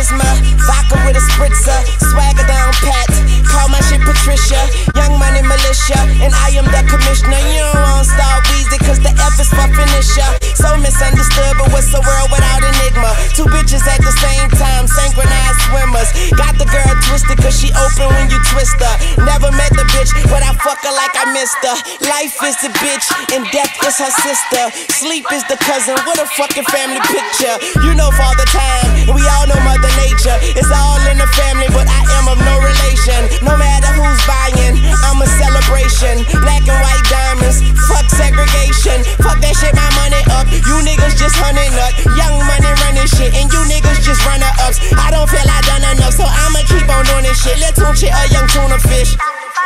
charisma, vodka with a spritzer, swagger down pat. Call my shit Patricia, Young Money Militia, and I am the commissioner. You don't want Star Weezy, cause the F is for finisher. So misunderstood, but what's the world without enigma? Two bitches at the same time, synchronized swimmers. Got the girl twisted, cause she open when you twist her. Never met the bitch, but I fuck her like I missed her. Life is the bitch, and death is her sister. Sleep is the cousin, what a fucking family picture. You know Father Time, and we all know Mother Nature. It's all in the family, but I am of no relation. No matter who's buying, I'm a celebration. Black and white diamonds, fuck segregation. Fuck that shit, my money up. You niggas just hunting up. Young Money running shit, and you niggas just runner-ups. I don't feel I done enough, so I'ma keep on doing this shit. Let's tune shit a young tuna fish.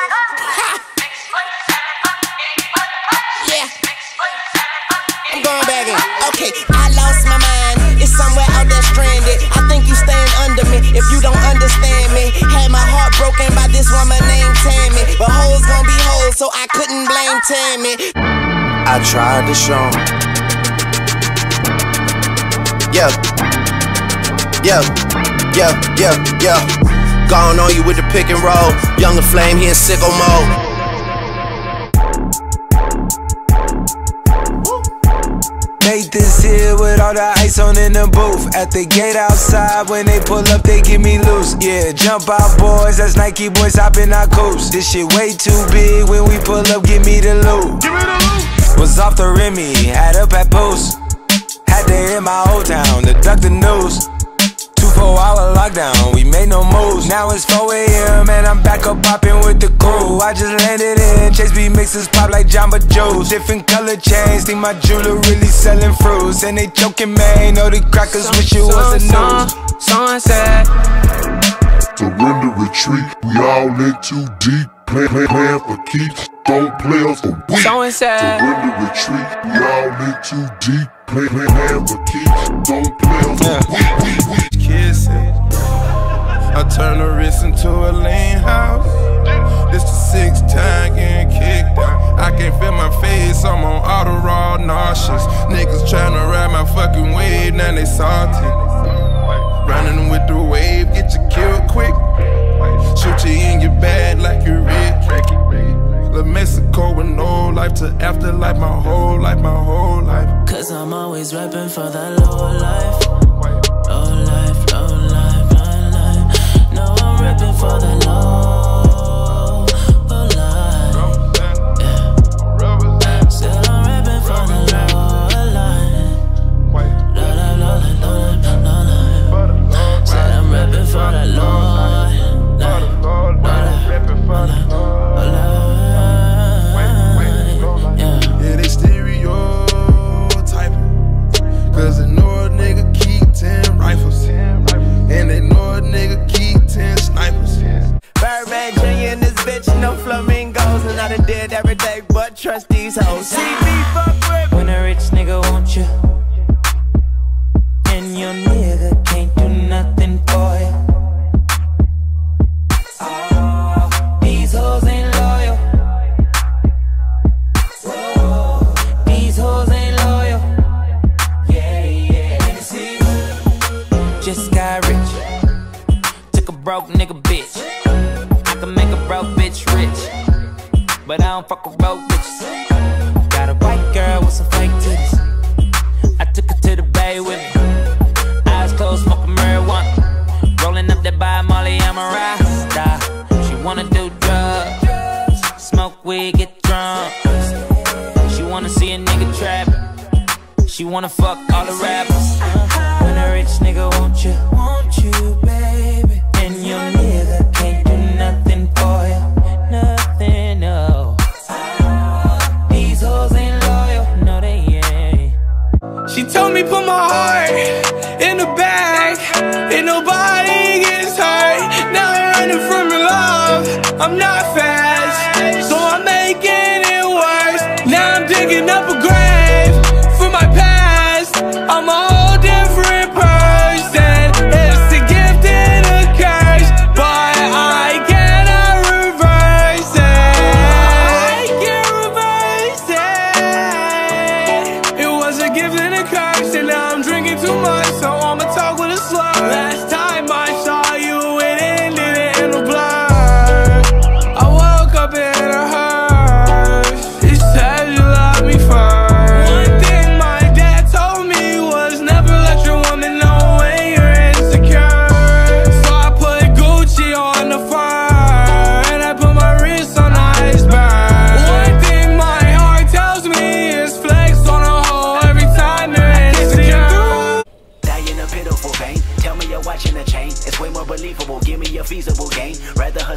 Yeah, I'm going back in. Okay, I lost my mind. It's somewhere out there stranded. I think you staying under me if you don't understand me. Had my heart broken by this woman named Tammy, but hoes gon' be hoes, so I couldn't blame Tammy. I tried to show 'em. Yeah, yeah, yeah, yeah, yeah. Gone on you with the pick and roll. Younger Flame, he in sicko mode. Nathan's here with all the ice on in the booth. At the gate outside, when they pull up, they give me loose. Yeah, jump out boys, that's Nike boys hopping our coops. This shit way too big, when we pull up, give me the loot. Was off the Remy, had up at Post. Had to hit my old town to duck the news. 2-4-hour lockdown, we made no moves. Now it's 4 AM and I'm back up popping with the crew. I just landed in, Chase B mixes pop like Jamba Juice. Different color chains, think my jeweler really selling fruits. And they joking, man, know the crackers wish it was a news. Sunset. Surrender, retreat, we all in too deep. Plan for keeps, don't play us for weak. Surrender, retreat, we all in too deep. Plan for keeps, don't play us for weak. Kissing, I turn the wrist into a lean house. This the 6th time getting kicked out. I can't feel my face, I'm on auto nauseous. Niggas tryna ride my fucking wave, now they salty. Running with the wave, get you killed quick. Shoot you in your bag like you're rich. La Mexico with no life to afterlife, my whole life, my whole life. Cause I'm always rapping for that low life. Low life, low life, low life. No, I'm rapping for that low life. Yeah. Said I'm rapping for the low life. Low life, low life, low life, low life. Said I'm rapping for that low life. Yeah, they stereotyping, cause they know a nigga keep 10 rifles, and they know a nigga keep 10 snipers. Birdman Jr. in this bitch, no flamingos. And I done did every day but trust these hoes. See me fuck with. When a rich nigga wants you, and your nigga can't do nothing for you. These hoes ain't loyal. Whoa, these hoes ain't loyal. Yeah, yeah. See, just got rich. Took a broke nigga bitch. I can make a broke bitch rich, but I don't fuck with broke bitches. Got a white girl with some fake titties. I took her to the bay with me. Eyes closed, smoking marijuana. Rolling up that by Molly, I'm a rasta. She wanna do drugs, smoke weed, get drunk. She wanna see a nigga trap. She wanna fuck all the rappers. When a rich nigga want you, baby. And your nigga can't do nothing for you, nothing, no. These hoes ain't loyal, no they ain't. She told me put my heart in the bag, and nobody gets hurt. Now I'm running from your love, I'm not fast, so I'm making it worse. Now I'm digging up a grave for my past. I'm a whole different person. It's a gift and a curse, but I cannot reverse it. I can't reverse it. It was a gift and a curse, and now I'm drinking too much, so I'ma talk with a slur. Last time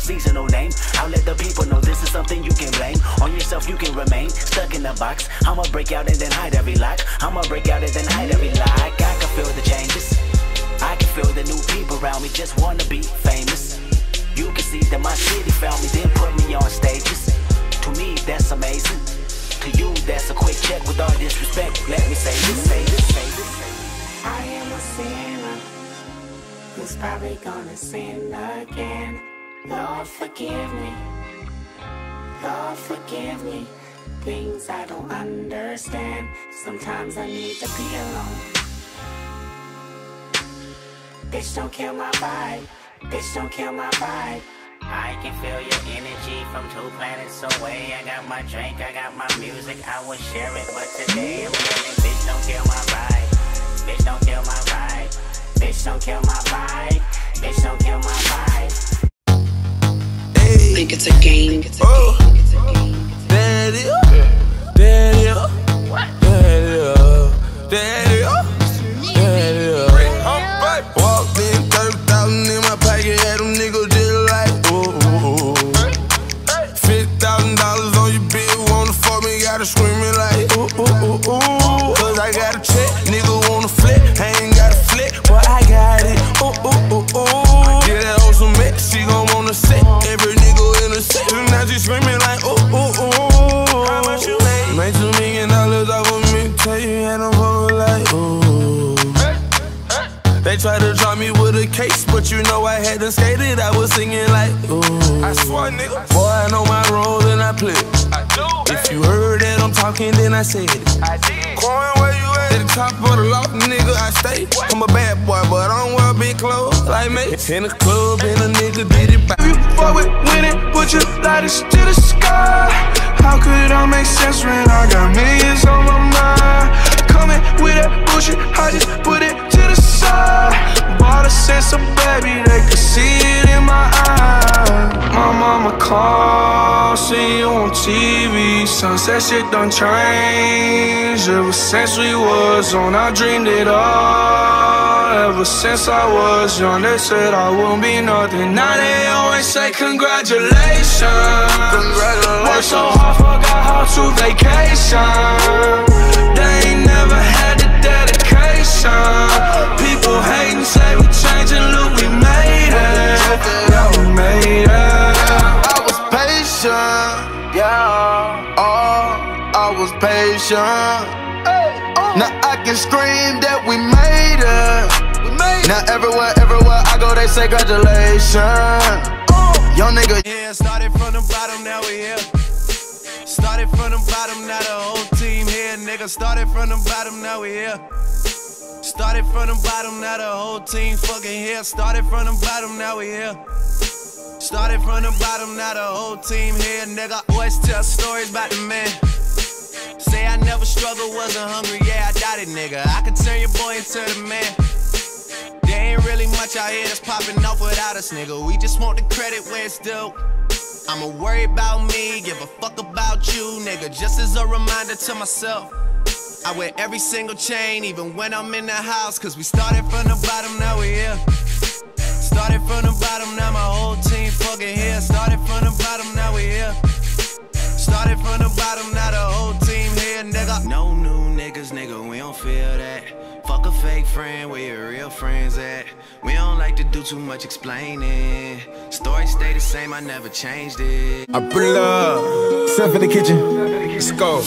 seasonal name. I'll let the people know this is something you can blame. On yourself you can remain stuck in the box. I'ma break out and then hide every lock. I'ma break out and then hide every lock. I can feel the changes. I can feel the new people around me just wanna be famous. You can see that my city found me, then put me on stages. To me, that's amazing. To you, that's a quick check with all disrespect. Let me say this, say this, say this. I am a sinner who's probably gonna sin again. Lord, forgive me. Lord, forgive me. Things I don't understand. Sometimes I need to be alone. Bitch, don't kill my vibe. Bitch, don't kill my vibe. I can feel your energy from 2 planets away. I got my drink, I got my music, I will share it. But today I'm yelling, bitch, don't kill my vibe. Bitch, don't kill my vibe. Bitch, don't kill my vibe. Bitch, don't kill my vibe. Hey. Think it's a game. Oh. Daddy, daddy, what? Daddy, daddy, walked in 30,000 in my pocket, had them niggas just like ooh. $50,000 on your bill, wanna fuck me, gotta screaming like ooh. Cause I got a check, nigga wanna flip, I ain't got a flip, but I got it. Get that hoe some mix, she gon' wanna sit. Every nigga in the set, now she screaming like ooh. How much you made? Made $2 million off of me, tell you had them fuckin' like ooh. They tried to drop me with a case, but you know I hadn't skated. I was singing like, ooh. I swear, nigga. Boy, I know my role and I play. I do. If you heard that I'm talking, then I said it. I did. Coin, where you at? At the top of the loft, nigga, I stay. What? I'm a bad boy, but I don't wear big clothes like me. In the club, and a nigga did it back. You fuck with winning, put your lighters to the sky. How could I make sense when I got millions on my mind? Coming with that bullshit, I just put it to the side. Bought a sense of baby, they could see it in my eyes. My mama called, see you on TV. Sunset shit done changed. Ever since we was on, I dreamed it all. Ever since I was young, they said I wouldn't be nothing. Now they always say congratulations. Worked so hard, forgot how to vacation. They ain't never had the dedication. People hating, say we changing, look, we made it. Yeah, we made it. I was patient, yeah. Oh, I was patient. Now I can scream that we made it. Now everywhere I go, they say congratulations. Young nigga, yeah, started from the bottom, now we here. Started from the bottom, now the whole team here, nigga. Started from the bottom, now we here. Started from the bottom, now the whole team fucking here. Started from the bottom, now we here. Started from the bottom, now the whole team here, nigga. Always tell stories about the man. Say I never struggled, wasn't hungry, yeah, I doubt it, nigga. I could turn your boy into the man. There ain't really much out here that's popping off without us, nigga. We just want the credit where it's due. I'ma worry about me, give a fuck about you, nigga. Just as a reminder to myself, I wear every single chain, even when I'm in the house. Cause we started from the bottom, now we here. Started from the bottom, now my whole team fucking here. Started from the bottom, now we here. Started from the bottom, now the whole team here, nigga. No new niggas, nigga, we don't feel that. Fuck a fake friend, where your real friends at? We don't like to do too much explaining. Story stay the same, I never changed it. I pull up, stuff in the kitchen, let's go.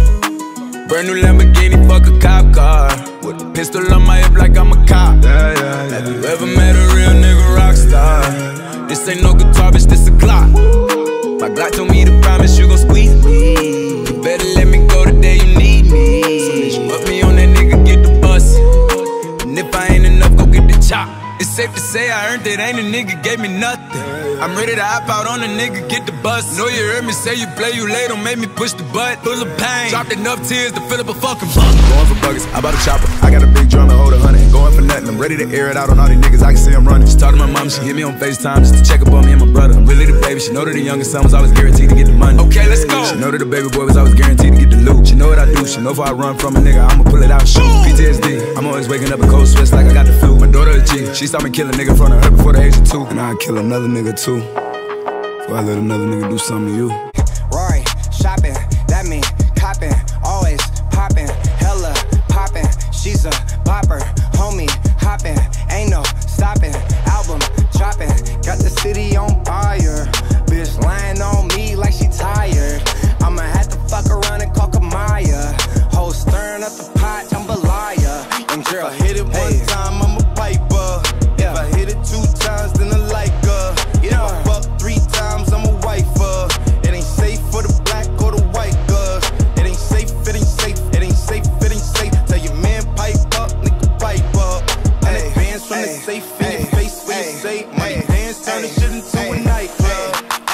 Brand new Lamborghini, fuck a cop car. With a pistol on my hip like I'm a cop. Have you ever met a real nigga rock star? This ain't no guitar, bitch, this a Glock. My Glock told me to promise you gon' squeeze me. You better let me go the day you need me. So bitch, you put me on that nigga, get the bus. And if I ain't enough, go get the chop. It's safe to say I earned it, ain't a nigga gave me nothing. I'm ready to hop out on a nigga, get the bus. Know you heard me say you play, you late, don't make me push the butt. Full of pain, dropped enough tears to fill up a fucking bucket. Going for buggers, I bought a chopper. I got a big drum to hold 100. Going for nothing, I'm ready to air it out on all these niggas, I can see I'm running. She talked to my mom, she hit me on FaceTime just to check up on me and my brother. I'm really the baby, she know that the youngest son was always guaranteed to get the money. Okay, let's go. She know that the baby boy was always guaranteed to get the loot. She know what I do, she know if I run from a nigga, I'ma pull it out, shoot. PTSD, I'm always waking up in cold sweats like I got the flu. My daughter a G, she saw me kill a nigga in front of her before the age of 2. And I'd kill another nigga too. Why let another nigga do something to you? Rory, shopping, that mean copping, always popping, hella popping. She's a bopper, homie, hopping, ain't no stopping. Album dropping, got the city on fire. Bitch lying on me like she tired. I'ma have to fuck around and call Kamaya. Ho stirring up the pot, jambalaya. And girl, if I hit it one time, I'm a piper. If I hit it 2 times, then I like her. If I fuck 3 times, I'm a wifer. It ain't safe for the black or the white girls. It ain't safe, it ain't safe, it ain't safe, it ain't safe. Tell your man pipe up, nigga pipe up. And advance from the safe in your face when you say money dance, turn the shit into a nightclub.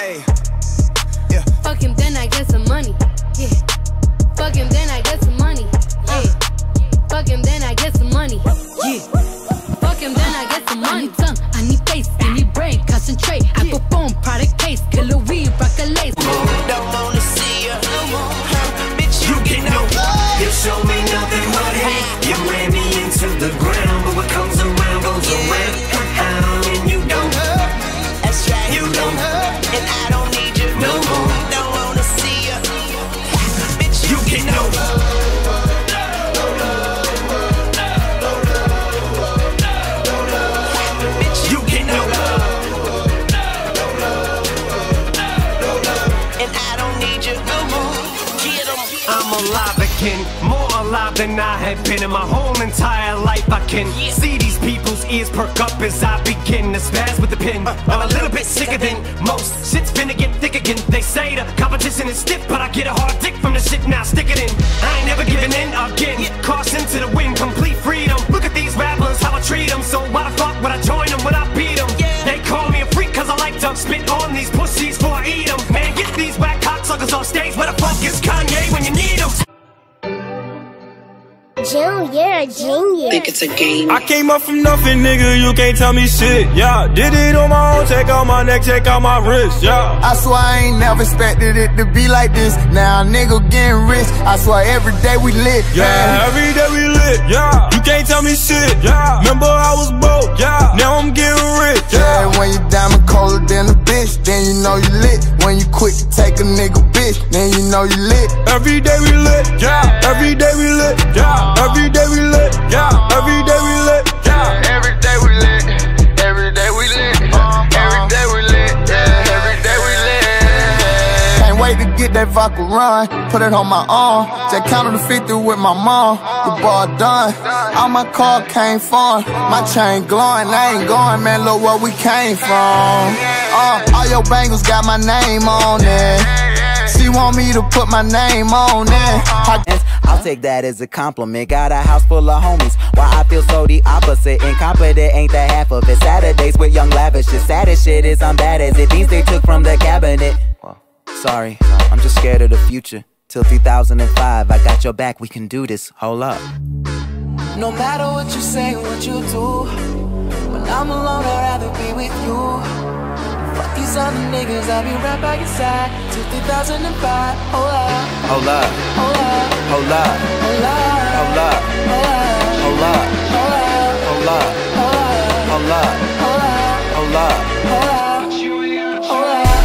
Fuck him, then I get some money. Yeah. Fuck him, then I get some money. Yeah. Fuck him, then I get some money. Yeah. Fuck him, then I get some money. I need tongue, I need face, I need brain, concentrate. I perform product case, killer weed, rock a lace. Don't wanna see ya no more, bitch. You get no love. You show me nothing but hate. You ran me into the ground, but what comes around goes around. And you don't hurt. That's right. You don't hurt, and I don't need you no more. Don't wanna see ya, bitch. You get no love. I'm alive again, more alive than I have been in my whole entire life. I can see these people's ears perk up as I begin to spaz with the pen. I'm a little bit sicker than most. Shit's finna get thick again. They say the competition is stiff, but I get a hard dick from the shit now. Stick it in. I ain't never giving in again. Caution to the wind, complete freedom. Look at these rappers, how I treat them. So why the fuck would I join them when I beat them? They call me a freak cause I like to spit on these pussies before I eat them. Man, get these whack cocksuckers on stage. Where the fuck is Kanye when you need him? Jill, you're a genius. Think it's a game. I came up from nothing, nigga, you can't tell me shit, yeah. Did it on my own, check out my neck, check out my wrist, yeah. I swear I ain't never expected it to be like this. Now a nigga getting rich, I swear every day we lit, yeah. Every day we lit, yeah. You can't tell me shit, yeah. Remember I was broke, yeah. Now I'm getting rich, yeah. When you diamond colder than a bitch, then you know you lit. When you quick to take a nigga bitch, then you know you lit. Every day we lit, yeah. Every day we lit, yeah. Every day we lit, yeah. Every day we lit, yeah. Every day we lit. Every day we lit. Every day we lit. Yeah. Every day we lit. Can't wait to get that vodka run. Put it on my arm. Just counted the 50 with my mom. The ball done. All my car came from. My chain glowing. I ain't going, man. Look where we came from. All your bangles got my name on it. She want me to put my name on it. I'll take that as a compliment. Got a house full of homies. Why I feel so the opposite. Incompetent ain't the half of it. Saturdays with young lavish. The saddest shit is I'm bad as it. These they took from the cabinet. Well, sorry, I'm just scared of the future. Till 2005, I got your back, we can do this. Hold up. No matter what you say, what you do, when I'm alone, I'd rather be with you. Fuck these other niggas, I'll be right by your side till 2005. Hold up. Hold up. Hold up. Hold up. Hold up. Hold up. Hold up. Hold up. Hold up. Hold up. Hold up. Hold up. Hold up.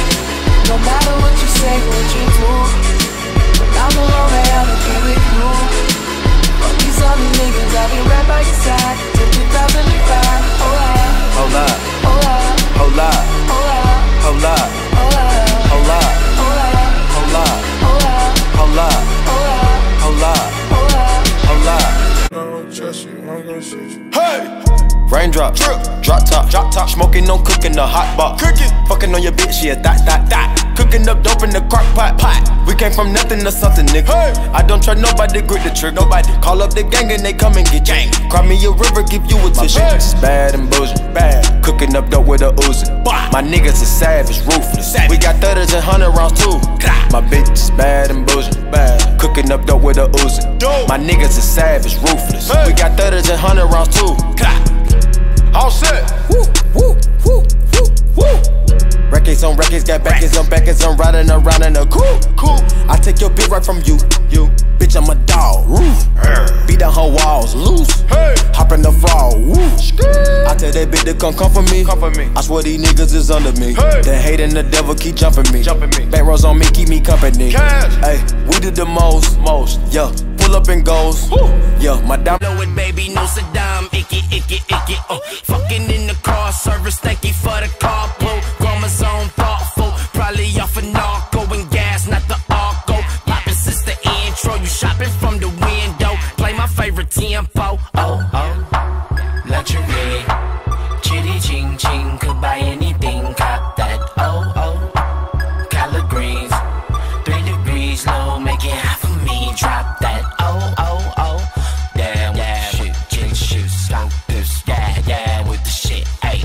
No matter what you say, what you do, when I'm alone, I'd rather be with you. Fuck these other niggas, I'll be right by your side till 2005. Hold up. Hold up. Hold up. Hold up. Hold up. Hold up. Hold up. Hold up. Hold up. Hold up. Hold up. I don't trust you, I'm gonna shoot you. Hey! Raindrop, drop top, smoking, no cooking, the hot box. Cooking, fucking on your bitch, yeah, that. Cooking up dope in the crock pot. We came from nothing to something, nigga. Hey. I don't try nobody, grip the trick, nobody. Call up the gang and they come and get gang. Cry me a river, give you a tissue. My bitch is bad and bullshit, bad. Cooking up dope with a Uzi. My niggas is savage, ruthless. We got 30s and 100 rounds too. My bitch is bad and bullshit, bad. Cooking up dope with a Uzi. My niggas is savage, ruthless. We got 30s and 100 rounds too. All set. Woo, woo, woo, woo, woo. Records on records, got backers on backers, I'm riding around in a coupe. I take your bitch right from you. Bitch, I'm a dog. Beat down her walls, loose. Hop in the fall. I tell that bitch to come for me. I swear these niggas is under me. The hate and the devil keep jumping me. Back rows on me, keep me company. Hey, we did the most. Yeah, pull up and goes. Yeah, my diamond. Know it, baby, no Saddam. Icky. Fucking in the car service, thank you for the carpool. Grandma's on thoughtful, probably off a narco and gas, not the arco. Poppin' since the intro, you shopping from the window. Play my favorite tempo. Luxury, chitty ching ching, could buy anything, cop that. Collard greens, 3 degrees low, make it hot for me, drop that. Damn, shit, change shoes, scope this, yeah, with the shit. Hey,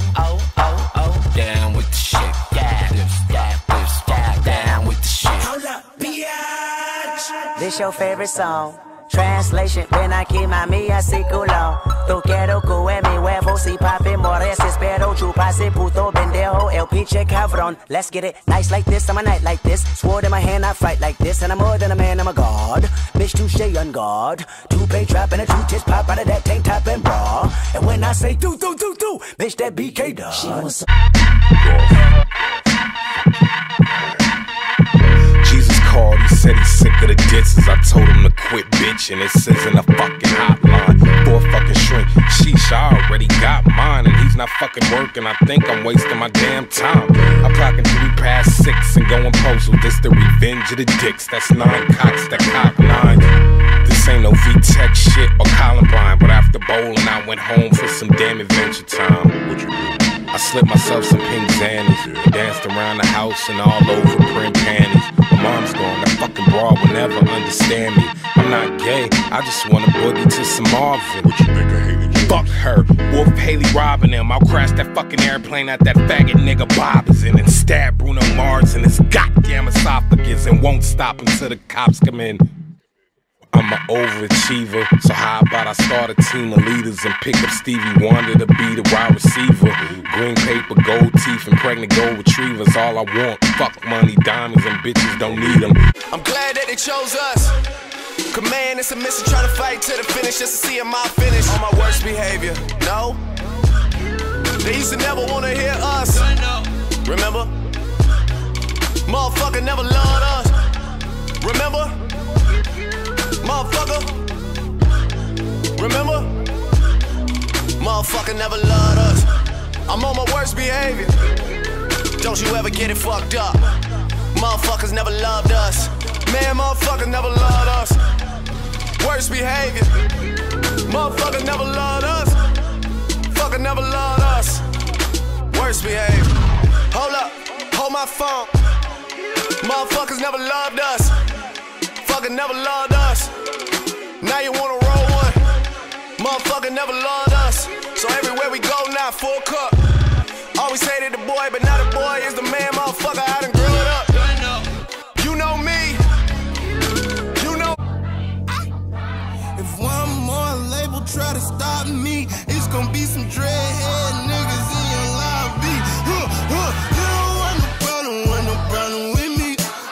down with the shit, yeah, down with the shit. Hold up, biatch. This your favorite song. Translation, ven aquí mami así culón. Tú quiero que mi huevo si papi mores. Espero chupase puto pendejo el pinche cabrón. Let's get it nice like this, I'm a night like this. Sword in my hand, I fight like this. And I'm more than a man, I'm a god. Bitch, touche on guard. 2-pay trap and a 2-tits pop out of that tank top and bra. And when I say do, bitch, that BK does. She wants Jesus called, he said he's sick of the disses. I told him to quit bitching. It says in a fucking hotline for a fucking shrink. Sheesh, I already got mine, and he's not fucking working. I think I'm wasting my damn time. I'm clocking 6 and going postal. This the revenge of the dicks. That's 9 cocks that cock 9. This ain't no V-Tech shit or Columbine, but after bowling, I went home for some damn adventure time. What you do? I slipped myself some pink zannies, danced around the house and all over print panties. My mom's gone, that fucking broad will never understand me. I'm not gay, I just wanna boogie to some Marvin. What you think I hated you? Fuck her, Wolf Haley robbing him. I'll crash that fucking airplane at that faggot nigga Bob is in and stab Bruno Mars in his goddamn esophagus and won't stop until the cops come in. I'm an overachiever, so how about I start a team of leaders and pick up Stevie Wonder to be the wide receiver. Green paper, gold teeth, and pregnant gold retrievers, all I want. Fuck money, diamonds, and bitches don't need them. I'm glad that they chose us. Command and submission, trying to fight to the finish just to see my finish. On my worst behavior, no. They used to never want to hear us. Remember? Motherfucker never loved us. Remember? Motherfucker, remember? Motherfucker never loved us. I'm on my worst behavior. Don't you ever get it fucked up. Motherfuckers never loved us. Man, motherfuckers never loved us. Worst behavior. Motherfucker never loved us. Fucker never loved us. Worst behavior. Hold up, hold my phone. Motherfuckers never loved us. Motherfucker never loved us. Now you wanna roll one. Motherfucker never loved us. So everywhere we go now, full cup. Always hated the boy, but now the boy is the man. Motherfucker, I done grew it up. You know me. You know. If one more label try to stop me, it's gonna be some dreadhead niggas in your lobby. You don't want no problem with me.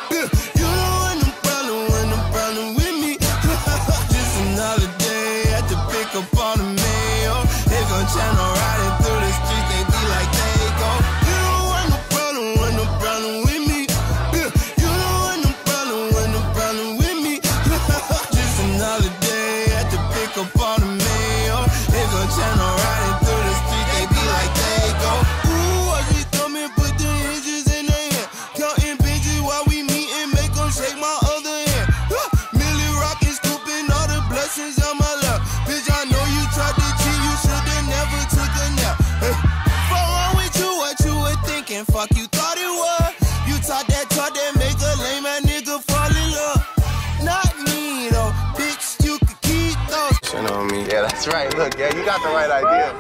Up on the mail, they gon' channel riding through the streets, they be like they go. You don't want no problem with me. You don't want no problem with me. Just another day at the pick up on the mail, they gon' channel riding through the streets, they be like they go. Ooh, watch me come and put the hinges in their hand, counting bitches while we meet and make them shake my other hand. Millie rockin', scooping all the blessings on my lap. Bitch, I know you tried to cheat, you should've never took a nap. Hey, fuck wrong with you, what you were thinking? Fuck you thought it was. You taught that make a lame ass nigga fall in love. Not me though, bitch, you could keep those. Shit on me. Yeah, that's right. Look, yeah, you got the right idea.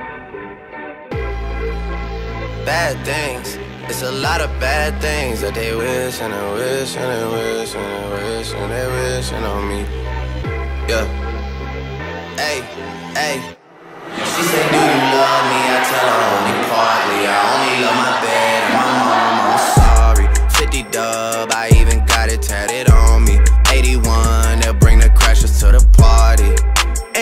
Bad things. It's a lot of bad things that they wish and they wish and they wish and they wish and they wishing on me. Yeah. Hey, hey. She said, do you love me? I tell her only partly. I only love my bed and my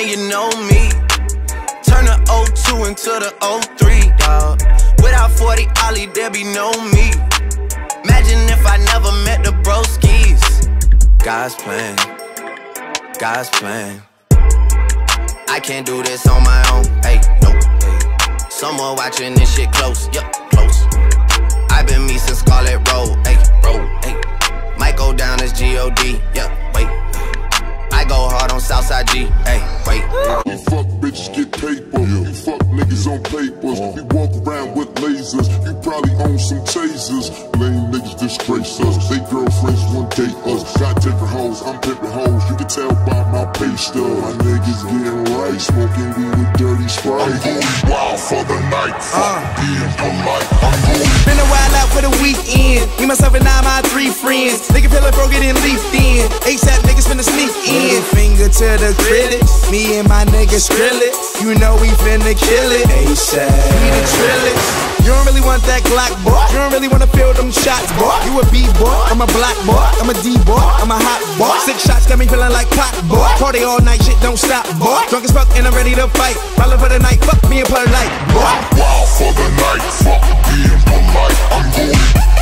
and you know me. Turn the 02 into the 03, dawg. Without 40 Ollie, there be no me. Imagine if I never met the broskies. God's plan, God's plan. I can't do this on my own, hey, no, hey. Someone watching this shit close, yup, close. I've been me since Scarlet Road, hey, road, hey. Might go down as G.O.D., yeah, wait. I go hard on Southside G, hey, wait. You fuck bitches get paper, you fuck niggas on papers. We walk around with lasers, you probably own some tasers. Lame niggas disgrace us, they girlfriends won't date us. Got different hoes, I'm pimping hoes, you can tell by my pay stub. My niggas getting right, smoking weed with dirty Sprite. I'm going wild for the night, fuck being polite. I'm going been a while out for the weekend. Me, myself, and I, my 3 friends. Nigga feel like bro getting leafed in. ASAP niggas finna sneak in. Finger to the critics. Me and my niggas Skrillex. You know we finna kill it. ASAP. We the Trillix. You don't really want that Glock, boy. You don't really wanna feel them shots, boy. You a B-boy, I'm a black boy. I'm a D-boy, I'm a hot boy. 6 shots got me feeling like pot, boy. Party all night, shit don't stop, boy. Drunk as fuck and I'm ready to fight. Ballin' for the night, fuck me and polite, boy. wild for the night, fuck being polite. I'm going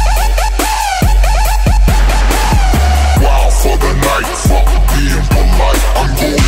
wild for the night, fuck being polite. I'm going.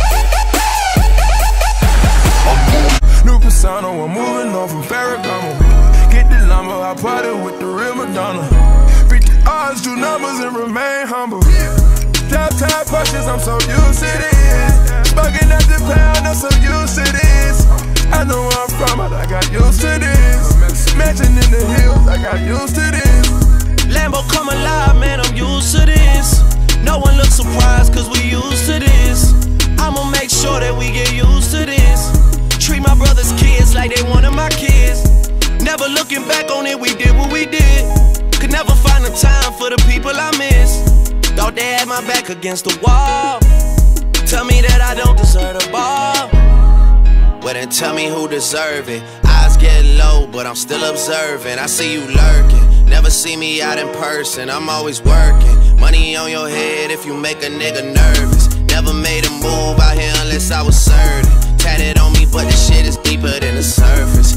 New persona, I'm moving on from Ferragamo. Get the lumber, I party with the real Madonna. Beat the odds, do numbers and remain humble. Top time pushes, I'm so used to this. Bugging at the pound, I'm so used to this. I know where I'm from, but I got used to this. Mansion in the hills, I got used to this. Lambo come alive, man, I'm used to this. No one looks surprised, cause we used to this. I'ma make sure that we get used to this. Treat my brother's kids like they one of my kids. Never looking back on it, we did what we did. Could never find the time for the people I miss. Thought they had my back against the wall. Tell me that I don't deserve the ball. Well then tell me who deserve it. Eyes get low, but I'm still observing. I see you lurking, never see me out in person. I'm always working, money on your head if you make a nigga nervous. Never made a move out here unless I was certain. Tatted on me, but the shit is deeper than the surface.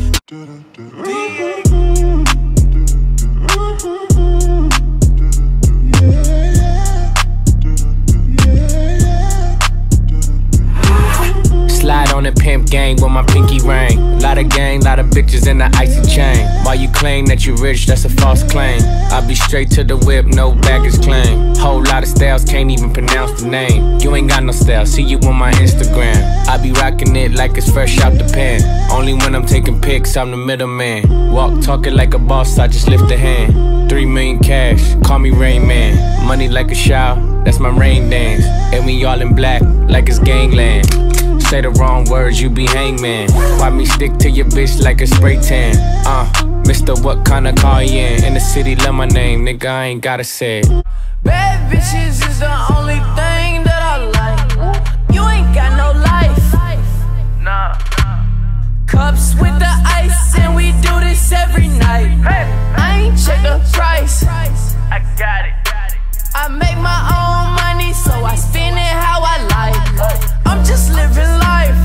Slide on the pimp gang with my pinky ring. Lot of gang, lot of bitches in the icy chain. While you claim that you rich, that's a false claim. I be straight to the whip, no baggage claim. Whole lot of styles, can't even pronounce the name. You ain't got no style, see you on my Instagram. I be rocking it like it's fresh out the pen. Only when I'm taking pics, I'm the middleman. Walk talking like a boss, I just lift a hand. 3 million cash, call me Rain Man. Money like a shower, that's my rain dance. And we all in black, like it's gangland. Say the wrong words, you be hangman. Why me stick to your bitch like a spray tan? Mister, what kind of car you in? In the city, love my name, nigga, I ain't gotta say it. Bad bitches is the only thing that I like. You ain't got no life. Nah. Cups with the ice, and we do this every night. I ain't check the price. I got it. I make my own money, so I spend it how I like. I'm just living life.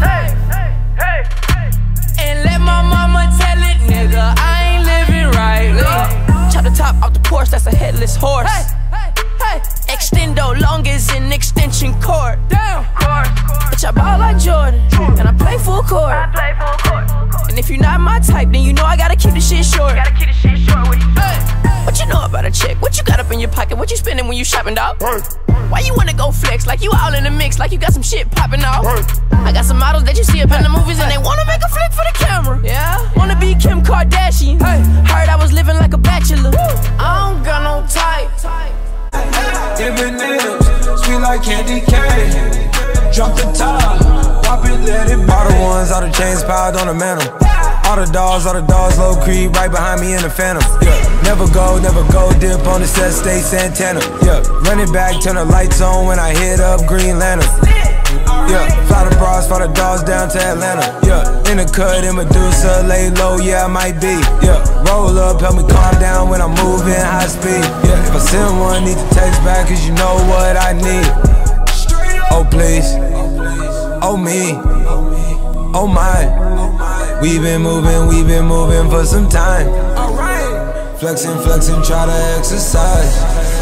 And let my mama tell it, nigga, I ain't living right. Chop the top off the Porsche, that's a headless horse. Extendo long as an extension cord. Damn. Bitch, I ball like Jordan, and I play full court. And if you're not my type, then you know I gotta keep the shit short. What you know about a chick? What you got up in your pocket? What you spending when you shopping, dog? Why you wanna go flex? Like you all in the mix, like you got some shit popping off. I got some models that you see up in the movies, and they wanna make a flick for the camera. Yeah, wanna be Kim Kardashian. Heard I was living like a bachelor. I don't got no type. M&M's, sweet like candy cane. Drop the top, pop it, let it bang. All the ones, all the chains piled on the mantle. All the dogs, low creep, right behind me in the phantom. Yeah, never go, dip on the set, stay Santana. Yeah, run it back, turn the lights on when I hit up Green Lantern. Yeah, fly the bras, fly the dogs down to Atlanta. Yeah, in the cut, in Medusa, lay low, yeah, I might be. Yeah, roll up, help me calm down when I'm moving high speed. Yeah, if I send one, need to text back, cause you know what I need. Oh, please. oh me, oh my. We been moving for some time. Flexing, try to exercise.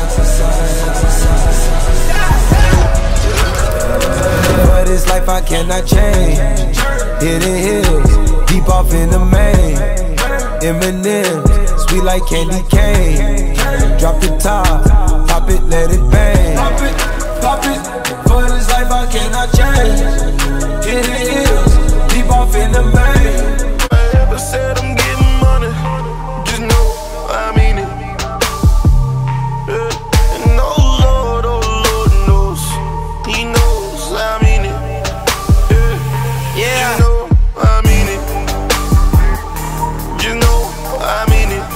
For this life I cannot change. Hidden hills, deep off in the main. M&M's, sweet like candy cane. Drop the top, pop it, let it bang. Pop it, for this life I cannot change. Hidden hills, deep off in the main. I ever said I'm getting money, just know I mean it. And oh Lord knows, He knows I mean it. Yeah, you know I mean it. You know I mean it.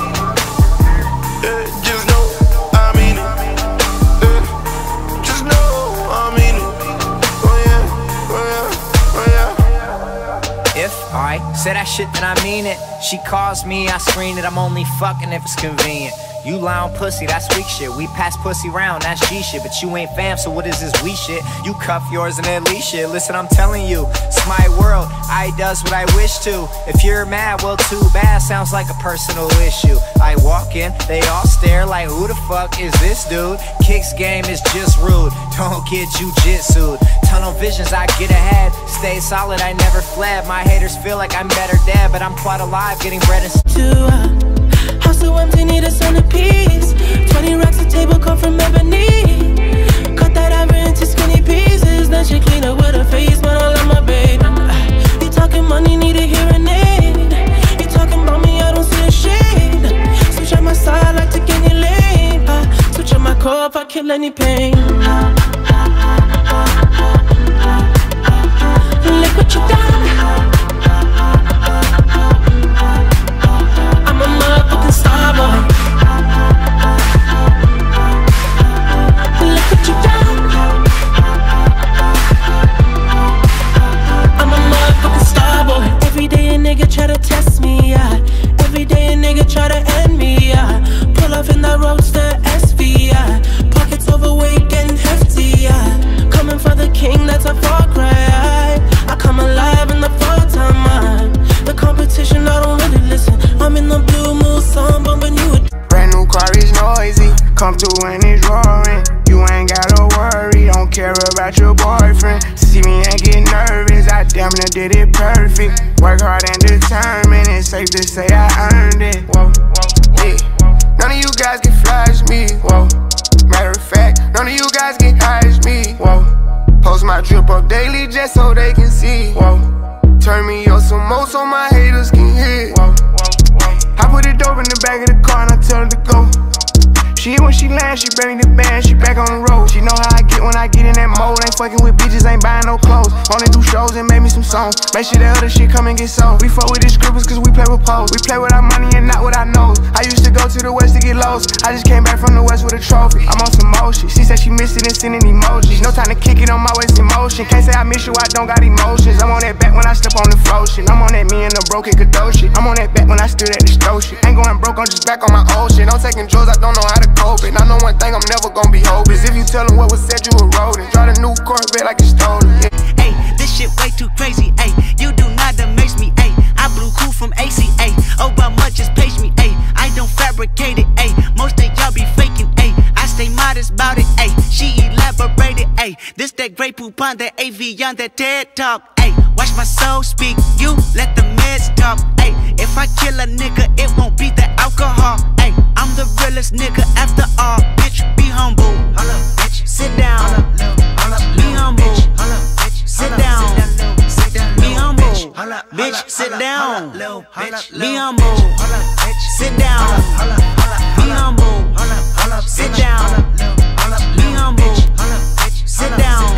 Just know I mean it. Just know I mean it. Oh yeah, oh yeah, oh yeah. If I say that shit, then I mean it. She calls me, I screen it. I'm only fucking if it's convenient. You lie on pussy, that's weak shit. We pass pussy round, that's G shit. But you ain't fam, so what is this we shit? You cuff yours and then leash shit. Listen, I'm telling you, it's my world. I does what I wish to. If you're mad, well, too bad. Sounds like a personal issue. I walk in, they all stare like, who the fuck is this dude? Kicks game is just rude. Don't get jujitsu'd. Tunnel visions, I get ahead. Stay solid, I never fled. My haters feel like I'm better dead, but I'm quite alive, getting bread and house so empty, need a centerpiece. 20 racks a table come from ebony. Cut that ever into skinny pieces. Then she clean up with her face, but I love my baby. You talking money, need a hearing aid. You talking about me, I don't see a shade. Switch on my side, like take any lane. Switch on my core if I kill any pain. Look what you done. I'm a motherfucking star boy. Look what you done. I'm a motherfucking star boy. Every day a nigga try to test me, yeah. Every day a nigga try to end me, yeah. Pull off in that roadster SV, yeah. Pockets overweight, getting hefty, yeah. Coming for the king, that's a far cry. I come alive in the full-time mind. The competition, I don't really listen. I'm in the blue mood, sun bumping you. Brand new car is noisy, come through and it's roaring. You ain't gotta worry, don't care about your boyfriend. See me and get nervous, I damn near did it perfect. Work hard and determined, it's safe to say I earned it. Whoa, yeah. None of you guys can flash me, whoa. Matter of fact, none of you guys can hide me, whoa. Post my drip up daily just so they can see, whoa. Turn me up some more so my haters can hear, whoa. I put it dope in the back of the car and I tell her to go. She when she lands, she bring the band, she back on the road. She know how I get when I get in that mode. Ain't fucking with bitches, ain't buying no clothes. Only do shows and make me some songs. Make sure that other shit come and get sold. We fuck with these scribbles cause we play with pose. We play with our money and not with our nose. I used to go to the west to get lost. I just came back from the west with a trophy. I'm on some motion. She said she missed it and sending emojis. No time to kick it on my waist emotion. Can't say I miss you, I don't got emotions. I'm on that back when I step on the flow shit. I'm on that me and the broken Kadoshi. I'm on that back when I stood at the stove shit. Ain't going broke, I'm just back on my old shit. I'm taking drugs, I don't know how to cope it. I know one thing I'm never gonna be hopeless. If you tell them what was said, you erode it. Drive a new Corvette like it's stolen. Hey, this shit way too crazy. Hey, you do not amaze me. Hey, I blew cool from ACA. Oh, but much just page me. Hey, I don't fabricate it. Hey, most of y'all be faking. Hey, I stay modest about it. Hey, she elaborated. Hey, this that great poop on that AV on that TED talk. Hey, watch my soul speak. You let the meds talk. Hey, if I kill a nigga, it won't be the alcohol. Hey, I'm the realest nigga after all. Bitch, be humble. Holla, bitch. Sit down. Be humble. Sit down. Be humble. Bitch, sit down. Be humble. Sit down. Be humble. Sit down. Be humble. Sit down.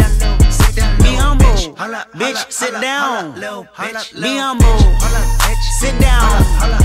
Be humble. Bitch, sit down. Be humble. Sit down.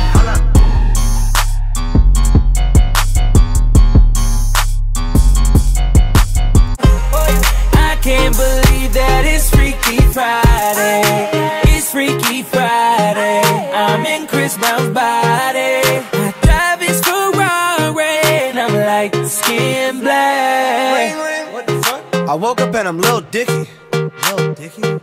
I can't believe that it's Freaky Friday. It's Freaky Friday. I'm in Chris Brown's body. I drive his Ferrari and I'm like skin black. What the fuck? I woke up and I'm Lil Dicky. Lil Dicky?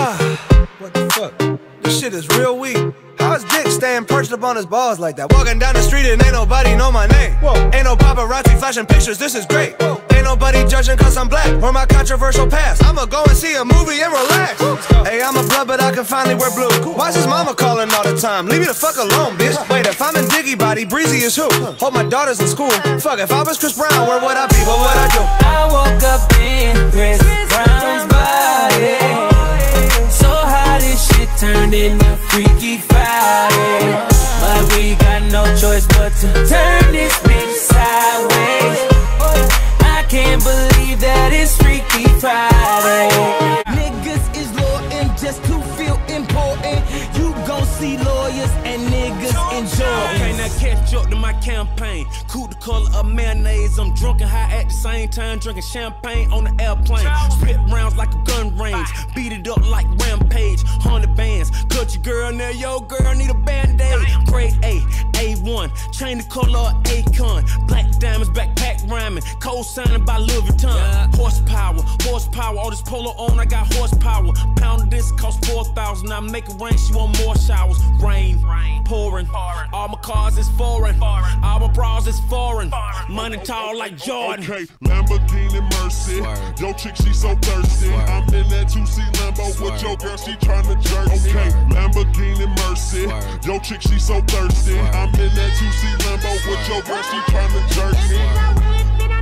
What the fuck? This shit is real weak. How is Dick staying perched up on his balls like that? Walking down the street and ain't nobody know my name. Whoa. Ain't no paparazzi flashing pictures, this is great. Whoa. Ain't nobody judging cause I'm black or my controversial past. I'ma go and see a movie and relax. Hey, I'm a blood but I can finally wear blue. Why's his mama calling all the time? Leave me the fuck alone, bitch. Wait, if I'm in Diggy Body, Breezy is who? Hope my daughter's in school. Fuck, if I was Chris Brown, where would I be? What would I do? I woke up in Chris Brown's body. So how this shit turned into Freaky Friday. But we got no choice but to turn this bitch sideways. I can't believe that it's Freaky Friday. Niggas is low and just to feel important. You gon' see lawyers and niggas enjoy. Okay, now catch up to my campaign. Cool the color of mayonnaise. I'm drunk and high at the same time, drinking champagne on the airplane. Spit rounds like a gun range, beat it up like Rampage. 100 bands, cut your girl now, yo girl need a band-aid. Grade A, A1, chain the color of Akon. Black diamonds, backpack rhyming, co-signing by Louis Vuitton. Horsepower, horsepower, all this polo on, I got horsepower. Pound of this cost 4,000, I make it rain, she want more showers. Rain, pouring, all my cars is foreign, all my bras is foreign. Money tall like Jordan. Okay, Lamborghini Mercy, yo chick she so thirsty. I'm in that 2C Lambo with your girl, she tryna jerk. Okay, Lamborghini Mercy, yo chick she so thirsty. I'm in that 2C Lambo with your girl, she tryna jerk me.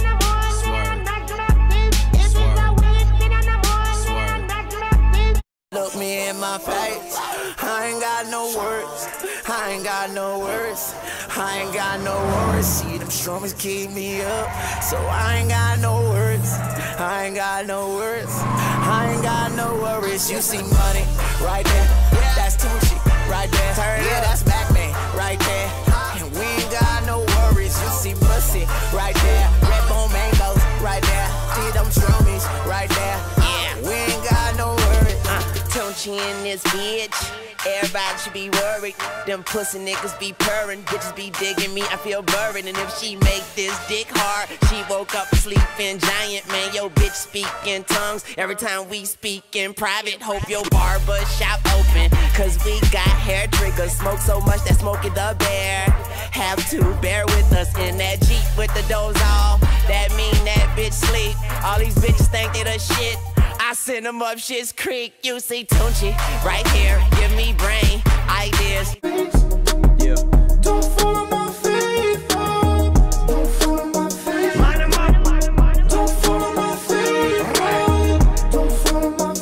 Look me in my face, I ain't got no words, I ain't got no words, I ain't got no worries. See them strummers keep me up, so I ain't got no words, I ain't got no words, I ain't got no worries. You see money right there, that's Tunechi right there, yeah that's Backman right there, and we ain't got no worries. You see pussy right there, red bone mangoes right there, see them strummies right there, yeah we ain't got no worries. Tunechi in this bitch, everybody should be worried. Them pussy niggas be purring, bitches be digging me, I feel buried. And if she make this dick hard, she woke up sleeping giant. Man, yo bitch speak in tongues every time we speak in private. Hope your barber shop open, cause we got hair triggers. Smoke so much that Smokey the Bear have to bear with us in that Jeep with the doors off. That mean that bitch sleep. All these bitches think they the shit, I send them up Shit's Creek. You see Tunechi right here, give me brain ideas. Yeah. Don't follow my faith, don't follow my faith. Don't follow my faith, don't follow my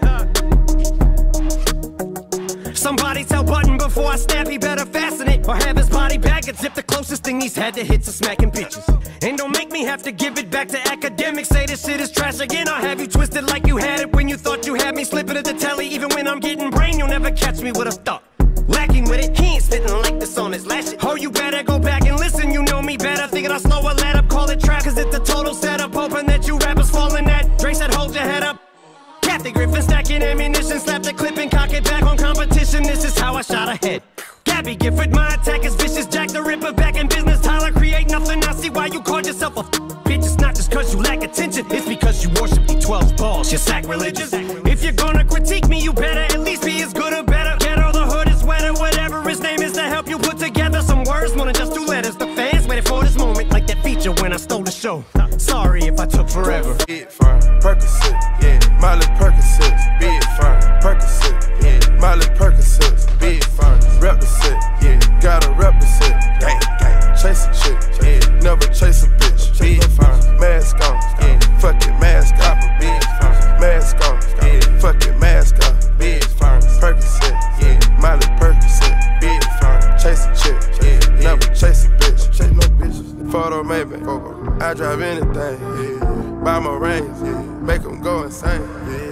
faith. Somebody tell Button before I snap, he better fasten it or have his body back and zip. The closest thing he's had to hits are smacking bitches. And don't make me have to give it back to academics. Say this shit is trash again, I'll have you twisted like you had it when you thought you had me. Slipping at the telly, even when I'm getting brain, you'll never catch me with a thought. Lacking with it, he ain't spitting like this on his last shit. Oh, you better go back and listen, you know me better. Thinking I'll slow a lad up, call it trap, cause it's a total setup. Hoping that you rappers fall in that. Dre said hold your head up. Kathy Griffin stacking ammunition, slap the clip and cock it back on competition. This is how I shot ahead. Gabby Gifford, my attack is vicious. Jack the Ripper back in business. Tyler create nothing. I see why you called yourself a bitch. It's not just cause you lack attention, it's because you worship the 12 balls. You're sacrilegious. If you're gonna critique me, you better at least be as good or better. Get all the hood is wetter, whatever his name is, to help you put together some words. More than just 2 letters. The fans waited for this moment, like that feature when I stole the show. Sorry if I took forever. Big firm, Percocet, yeah. Miley Percocet, big firm, Percocet, yeah. Miley Percocet, big firm. Rep the set, yeah. Gotta rep the set, gang, gang. Chase a chick, yeah. Never chase a bitch, big firm. Mask on, yeah. Fuck it, mask off, big firm. Mask on, yeah. Fuck it, mask off, big firm. Percocet, yeah. Miley Percocet, big firm. Chase a chick, yeah. Never chase a bitch, chase no bitches. Photo maybe, I drive anything, yeah. Buy my rings, yeah. Make them go insane, yeah.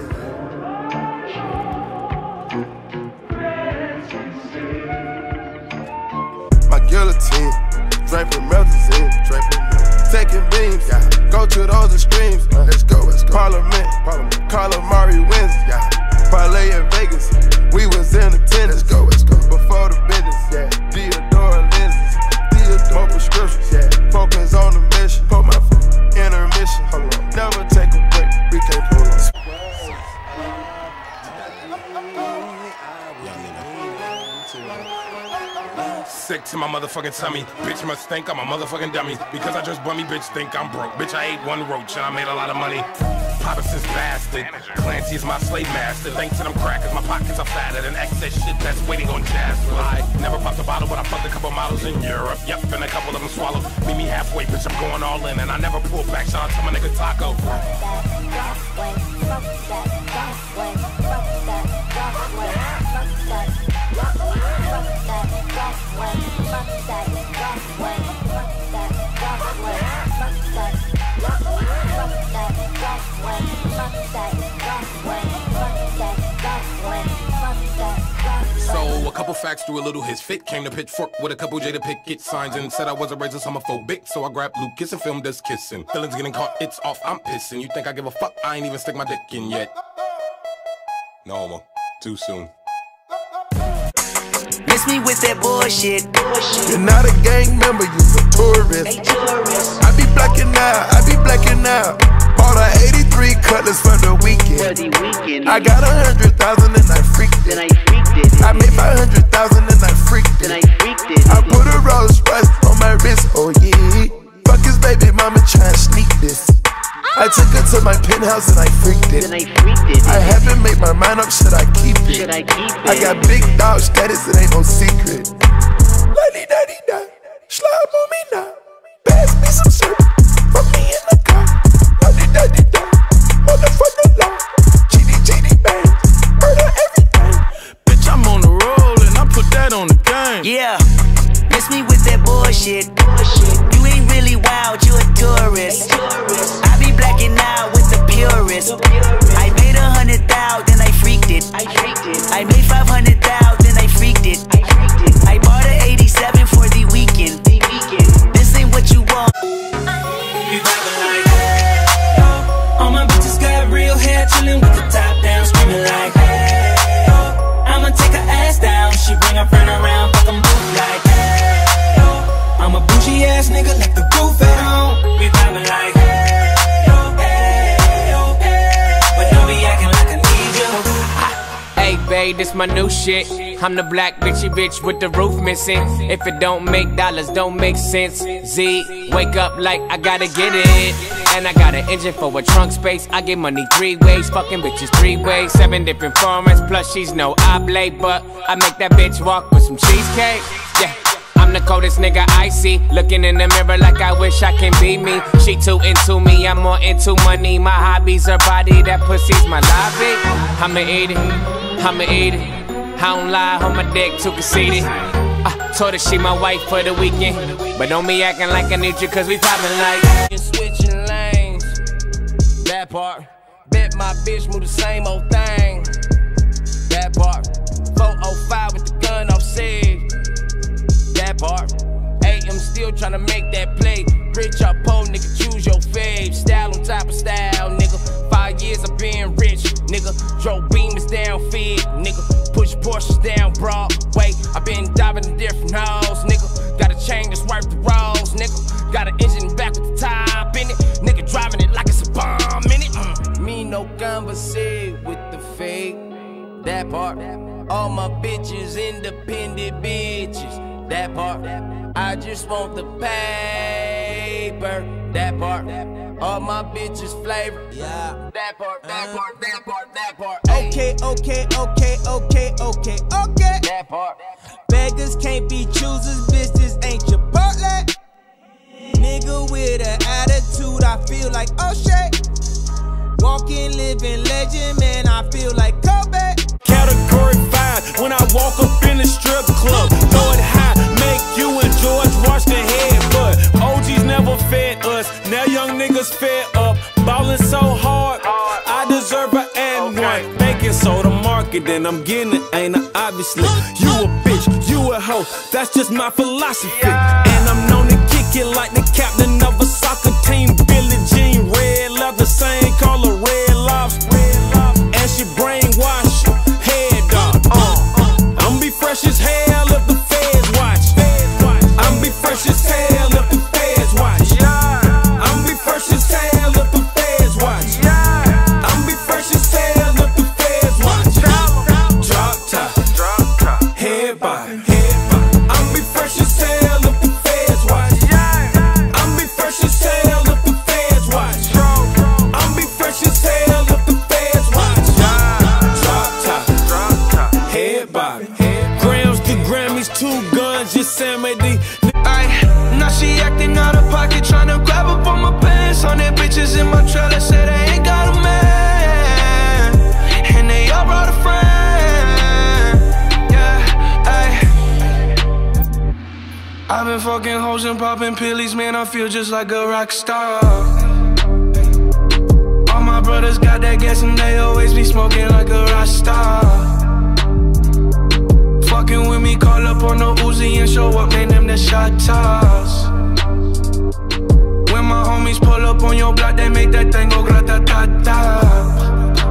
My guillotine, draping melazine, taking beams, yeah. Go to those extremes, let's go, Parliament, Calamari wins, yeah. Parlay in Vegas, we was in attendance, let's go, before the business, yeah. Theodore lenses, Theodore prescriptions, yeah. Focus on the mission, put my intermission, hold on. Never take a break, we can't pull on. sick to my motherfucking tummy. Bitch must think I'm a motherfucking dummy. Because I just bummy, bitch think I'm broke. Bitch, I ate one roach and I made a lot of money. Papa since bastard. Clancy is my slave master. Thanks to them crackers, my pockets are fatter than excess shit that's waiting on jazz. I never popped a bottle, but I fucked a couple models in Europe. Yep, and a couple of them swallowed. Meet me halfway, bitch, I'm going all in. And I never pull back, shout out to my nigga Taco. So a couple facts through a little his fit. Came to Pitchfork with a couple Jada Pickett signs and said I was a racist homophobic. So I grabbed Lucas and filmed us kissing. Feelings getting caught, it's off, I'm pissing. You think I give a fuck? I ain't even stick my dick in yet. No homo, too soon. Miss me with that bullshit. You're not a gang member, you a tourist. I be blacking out. Bought a 83 Cutlass for the weekend. I got 100,000 and I freaked it. I made 500,000 and I freaked it. I put a Rolls Royce on my wrist, oh yeah. Fuck his baby mama tryna sneak this. I took her to my penthouse and I freaked it. I haven't made my mind up, should I keep it? I got big dog status, it ain't no secret. La-dee-da-dee-da, slime on me now. Pass me some syrup, fuck me in the car. La-dee-da-dee-da, motherfucker law. GD bang, murder everything. Bitch, I'm on the roll and I put that on the game. Yeah, miss me with that bullshit. You ain't really wild, you a tourist. I be blacking out with the purist. I made 100,000, I freaked it. I made 500,000, I freaked it. I bought an 87 for the weekend. This ain't what you want. All my bitches got real hair, chillin' with the top down, screaming like, hey, I'ma take her ass down. She bring her friend around, fuck 'em both like, hey, I'm a bougie ass nigga, like the roof at home. We vibing like, but don't be acting like I need you. Hey babe, this my new shit. I'm the black bitchy bitch with the roof missing. If it don't make dollars, don't make sense. Z, wake up like I gotta get it. And I got an engine for a trunk space. I get money 3 ways, fucking bitches 3 ways. 7 different formats, plus she's no oblate. But I make that bitch walk with some cheesecake. Yeah, I'm the coldest nigga I see. Looking in the mirror like I wish I can be me. She too into me, I'm more into money. My hobby's her body, that pussy's my lobby. I'ma eat it. I don't lie, on my dick, too conceited. Told her she my wife for the weekend. But don't be acting like I need you, cause we poppin' like switching lanes, that part. Bet my bitch move the same old thing, that part. 405 with the gun off said, that part. I'm still tryna make that play. Rich or poor, nigga, choose your fave. Style on top of style, nigga. 5 years I've been rich, nigga. Drove Beamers down Fed, nigga. Push Porsches down Broadway. I been diving in different holes, nigga. Got a chain that's worth the rolls, nigga. Got an engine back with the top in it, nigga. Driving it like it's a bomb in it. Me no conversate with the fake, that part. All my bitches independent bitches, that part. I just want the paper, that part. All my bitches flavor, yeah. That part, that part, that part, that part. Okay. That part. Beggars can't be choosers, bitch, this ain't Chipotle. Nigga with an attitude, I feel like O'Shea. Walking, living legend, man, I feel like Kobe. Category 5, when I walk up in the strip club, throw it high, make you and George wash their head. But OGs never fed us, now young niggas fed up. Ballin' so hard, I deserve an N1. Thinking so the market, then I'm getting it, ain't I? Obviously, you a bitch, you a hoe, that's just my philosophy. And I'm known to kick it like the captain of a soccer team. Billie Jean, red leather, same color, red lobster. And she brainwash you, head dog. I'm be fresh as hell if the feds watch. I'm be fresh as hell if the feds watch. I'm be fresh as hell if the feds watch. I'm be fresh as hell if the feds watch. Drop top, head body. I'm be fresh as fucking hoes and popping pillies, man, I feel just like a rock star. All my brothers got that gas and they always be smoking like a rock star. Fucking with me, call up on the Uzi and show up, name them the shot toss. When my homies pull up on your block, they make that thing go grata-ta-ta.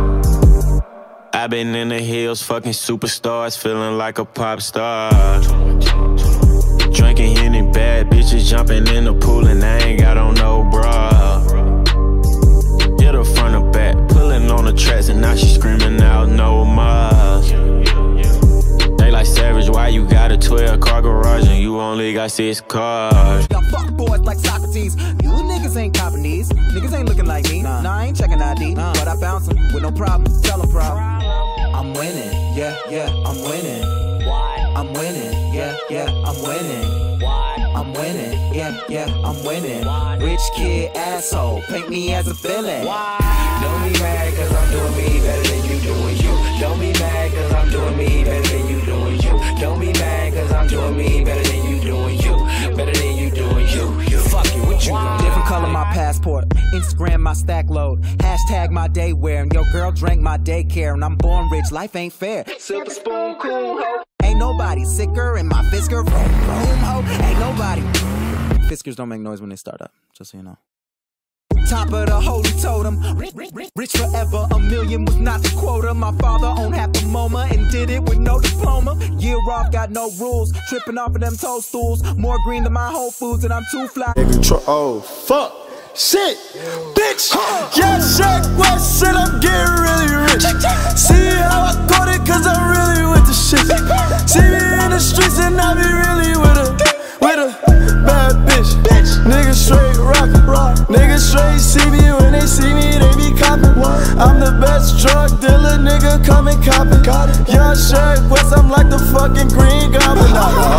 I been in the hills, fucking superstars, feeling like a pop star. Drinking Henny, bad bitches jumping in the pool and I ain't got on no bra. Hit her front or back, pulling on the tracks and now she screaming out no more. They like Savage, why you got a 12-car garage and you only got 6 cars? Y'all fuck boys like Socrates. You niggas ain't copping these. Niggas ain't looking like me. Nah, I ain't checking ID. But I found some with no problem. Tell them problem. I'm winning. Yeah, yeah, I'm winning. Why? I'm winning. Yeah, yeah, I'm winning. Why? I'm winning. Yeah, yeah, I'm winning. Why? Rich kid asshole. Paint me as a villain. Why? Don't be mad cause I'm doing me better than you doing you. Don't be mad cause I'm doing me better than you doing you. Don't be mad cause I'm doing me better than you doing you. Better than you doing you. Fuck it, what you want? Different color my passport. Instagram my stack load. Hashtag my day wear. And your girl drank my daycare. And I'm born rich, life ain't fair. Silver spoon, cool ho. Ain't nobody sicker in my Fisker. Boom ho. Ain't nobody. Fiskers don't make noise when they start up, just so you know. Top of the holy totem, rich forever, a million was not the quota. My father owned half the MoMA and did it with no diploma. Year off, got no rules, tripping off of them toadstools. More green than my Whole Foods and I'm too fly. Oh, fuck, shit, bitch, yeah, Shaq West said I'm getting really rich. See how I got it, cause I'm really with the shit. See me in the streets and I be really with a bad bitch. Niggas straight rockin', niggas straight see me when they see me, they be coppin'. I'm the best drug dealer, nigga, come and coppin'. Young Shaq West, I'm like the fucking Green Goblin.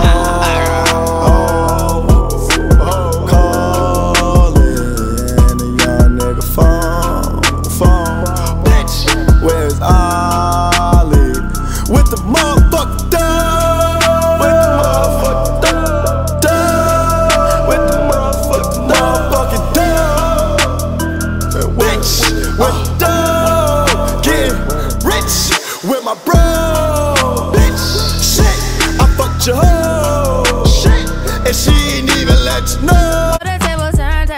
Call it, and a young nigga phone. Bitch, where's Ollie? With the motherfucker down, with the motherfucker down. With dough, get rich with my bro. Bitch, shit, I fucked your hoe. Shit, and she ain't even let you know. The table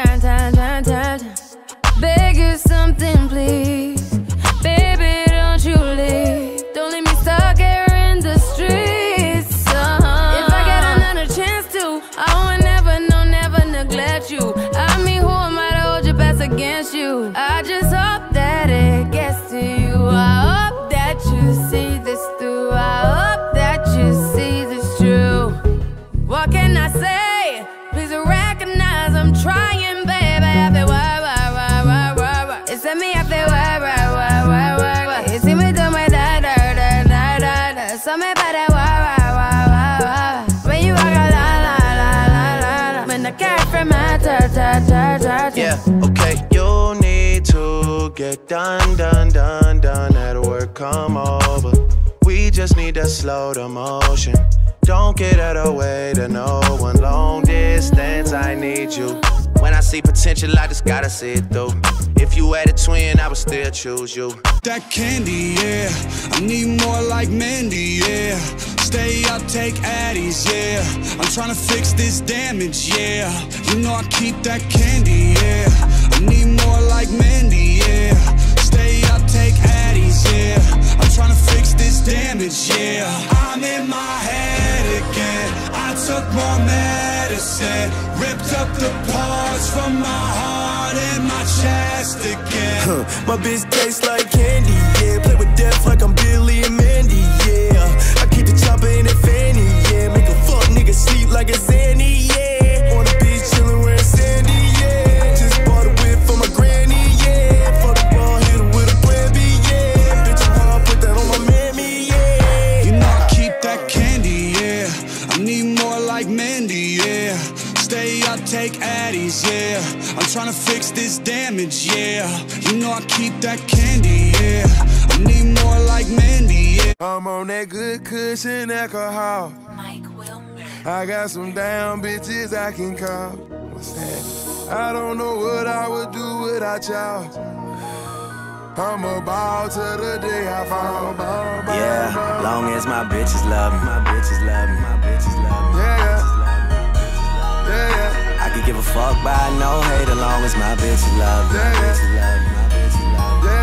turn. Beg you something, please. Baby, don't you leave. Don't leave me stuck here in the streets. If I get another chance to, I would never neglect you. I mean, who am I to hold your best against you? I just hope that it gets to you. I hope that you see this through. I hope that you see this true. What can I say? Please recognize I'm trying, baby. I feel why. It's me, I feel why. You see me do my da. So me better why. When you walk a la. When the cat from my ta. Yeah, okay, you need to get done. At work, come over. We just need to slow the motion. Don't get out of the way to no one. Long distance, I need you. When I see potential, I just gotta see it through. If you had a twin, I would still choose you. That candy, yeah. I need more like Mandy, yeah. Stay up, take Addies, yeah. I'm tryna fix this damage, yeah. You know I keep that candy, yeah. I need more like Mandy, yeah. Stay up, take Addies, yeah. I'm tryna fix this damage, yeah. I'm in my head again. I took more medicine. Ripped up the parts from my heart and my chest again. My bitch tastes like candy, yeah. Play with death like I'm Billy and Mandy, yeah. I keep the chopper in that fanny, yeah. Make a fuck nigga sleep like a Zanny, yeah. On the beach chillin' wearing Sandy, yeah. Just bought a whip for my granny, yeah. Fuck the ball, hit her with a plan B, yeah. Bitch, I'm hard, put that on my mammy, yeah. You know I keep that candy, yeah. I need more like Mandy, yeah. Stay up, take Addies, yeah. I'm tryna fix this damage, yeah. You know I keep that candy, yeah. I need more like Mandy, yeah. I'm on that good cushion alcohol. Mike Wilmer. I got some damn bitches I can call. What's that? I don't know what I would do without y'all. I'm about to the day I fall. Yeah, long as my bitches love me. My bitches love me. My bitches love me. Yeah, yeah. I could give a fuck by no hate as long as my bitches love me. My bitches love me. My bitches love me.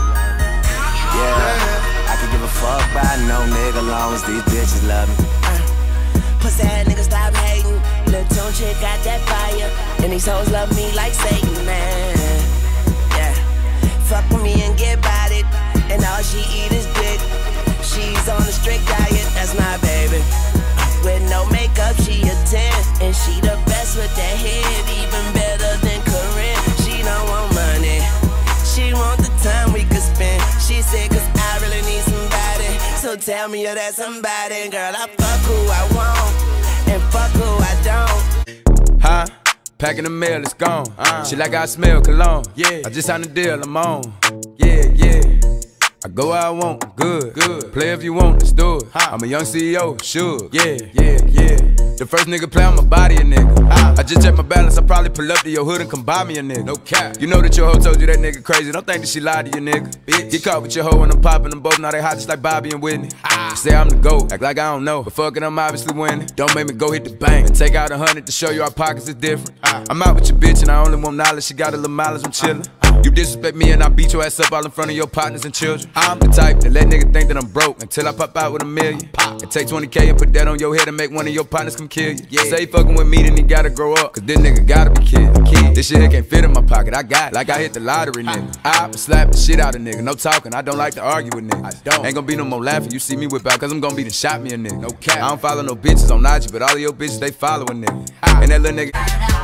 Yeah, I could give a fuck by no nigga as long as these bitches love me. Pussy ass nigga stop hating. Lil' Tune chick got that fire. And these hoes love me like Satan, man. Yeah. Fuck with me and get about it. And all she eat is dick. She's on a strict diet, that's my baby. With no makeup, she a 10. And she the best with that head, even better than Corinne. She don't want money, she want the time we could spend. She said, cause I really need somebody. So tell me you're that somebody. Girl, I fuck who I want, and fuck who I don't. Huh? Packing the mail, it's gone. Shit like I smell cologne. Yeah. I just signed a deal, I'm on. Yeah, yeah. I go where I want, good. Play if you want, let's do it. I'm a young CEO, sure. Yeah, yeah, yeah. The first nigga play on my body, a nigga. I just check my balance, I probably pull up to your hood and come buy me a nigga. No cap. You know that your hoe told you that nigga crazy. Don't think that she lied to you, nigga. Bitch. Get caught with your hoe and I'm popping them both. Now they hot just like Bobby and Whitney. Say I'm the GOAT, act like I don't know. But fuck it, I'm obviously winning. Don't make me go hit the bank and take out 100 to show you our pockets is different. I'm out with your bitch and I only want knowledge. She got a little mileage, I'm chillin'. You disrespect me and I beat your ass up all in front of your partners and children. I'm the type that let nigga think that I'm broke until I pop out with $1 million. And take 20K and put that on your head and make one of your partners come kill you. Yeah. Say he fucking with me, then he gotta grow up, cause this nigga gotta be killed. This shit here can't fit in my pocket, I got it, like I hit the lottery, nigga. I slap the shit out of nigga, no talking, I don't like to argue with niggas. I don't. Ain't gonna be no more laughing, you see me whip out, cause I'm gonna be the shot me a nigga. No cap. I don't follow no bitches on IG, but all of your bitches, they following nigga. And that little nigga.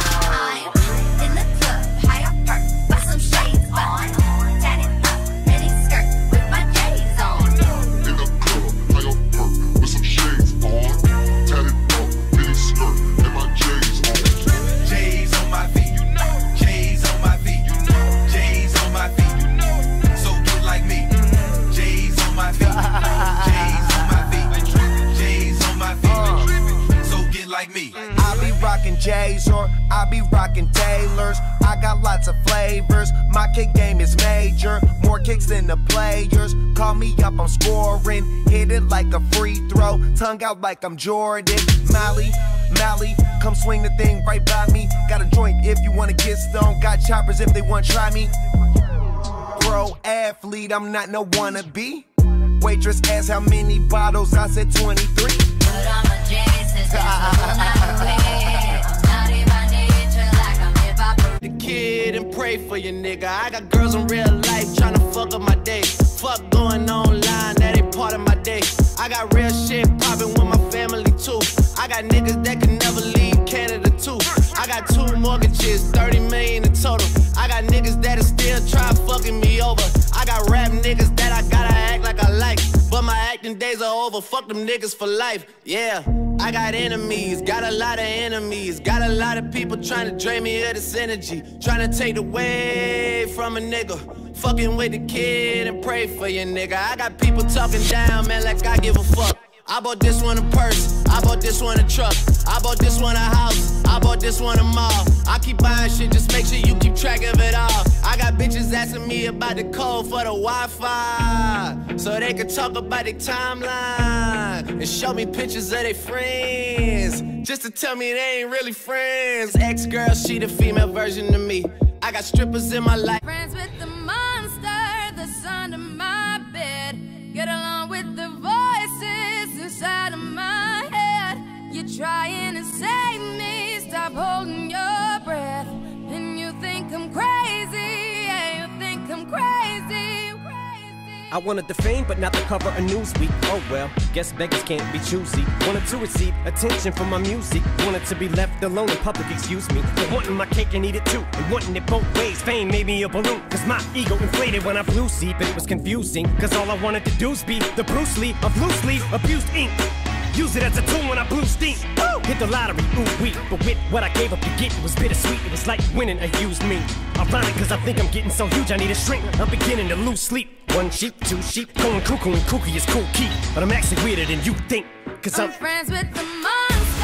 I be rockin' J's or I be rockin' Taylors. I got lots of flavors. My kick game is major, more kicks than the players. Call me up, I'm scoring. Hit it like a free throw, tongue out like I'm Jordan. Mally, come swing the thing right by me. Got a joint if you wanna get stoned. Got choppers if they wanna try me. Pro athlete, I'm not no wannabe. Waitress asked how many bottles, I said 23. But I'm a the kid and pray for your nigga. I got girls in real life tryna fuck up my day. Fuck going online, that ain't part of my day. I got real shit poppin' with my family too. I got niggas that can never leave Canada too. I got 2 mortgages, 30 million in total. I got niggas that'll still try fucking me over. I got rap niggas that I gotta act like I like, but my acting days are over. Fuck them niggas for life, yeah. I got enemies, got a lot of enemies. Got a lot of people trying to drain me of this energy, trying to take away from a nigga. Fucking with the kid and pray for your nigga. I got people talking down, man, like I give a fuck. I bought this one a purse, I bought this one a truck, I bought this one a house, I bought this one a mall. I keep buying shit, just make sure you keep track of it all. I got bitches asking me about the code for the Wi-Fi, so they can talk about their timeline and show me pictures of their friends, just to tell me they ain't really friends. Ex-girl, she the female version of me. I got strippers in my life. Friends with the monster that's under my bed. Get along with the voices inside of my head. You're trying to save me, stop holding your breath. And you think I'm crazy, yeah, you think I'm crazy. I wanted the fame, but not the cover of Newsweek. Oh well, guess beggars can't be choosy. Wanted to receive attention from my music. Wanted to be left alone in public, excuse me. But wanting my cake and eat it too, and wanting it both ways. Fame made me a balloon, cause my ego inflated when I flew see. But it was confusing, cause all I wanted to do was be the Bruce Lee of loosely abused ink. Use it as a tool when I blew steam. Woo! Hit the lottery, ooh wee. But with what I gave up to get, it was bittersweet. It was like winning a used me. Ironic, cause I think I'm getting so huge I need a shrink. I'm beginning to lose sleep. 1 sheep, 2 sheep, going cuckoo and kooky is cool key. But I'm actually weirder than you think, cause I'm friends with the monster.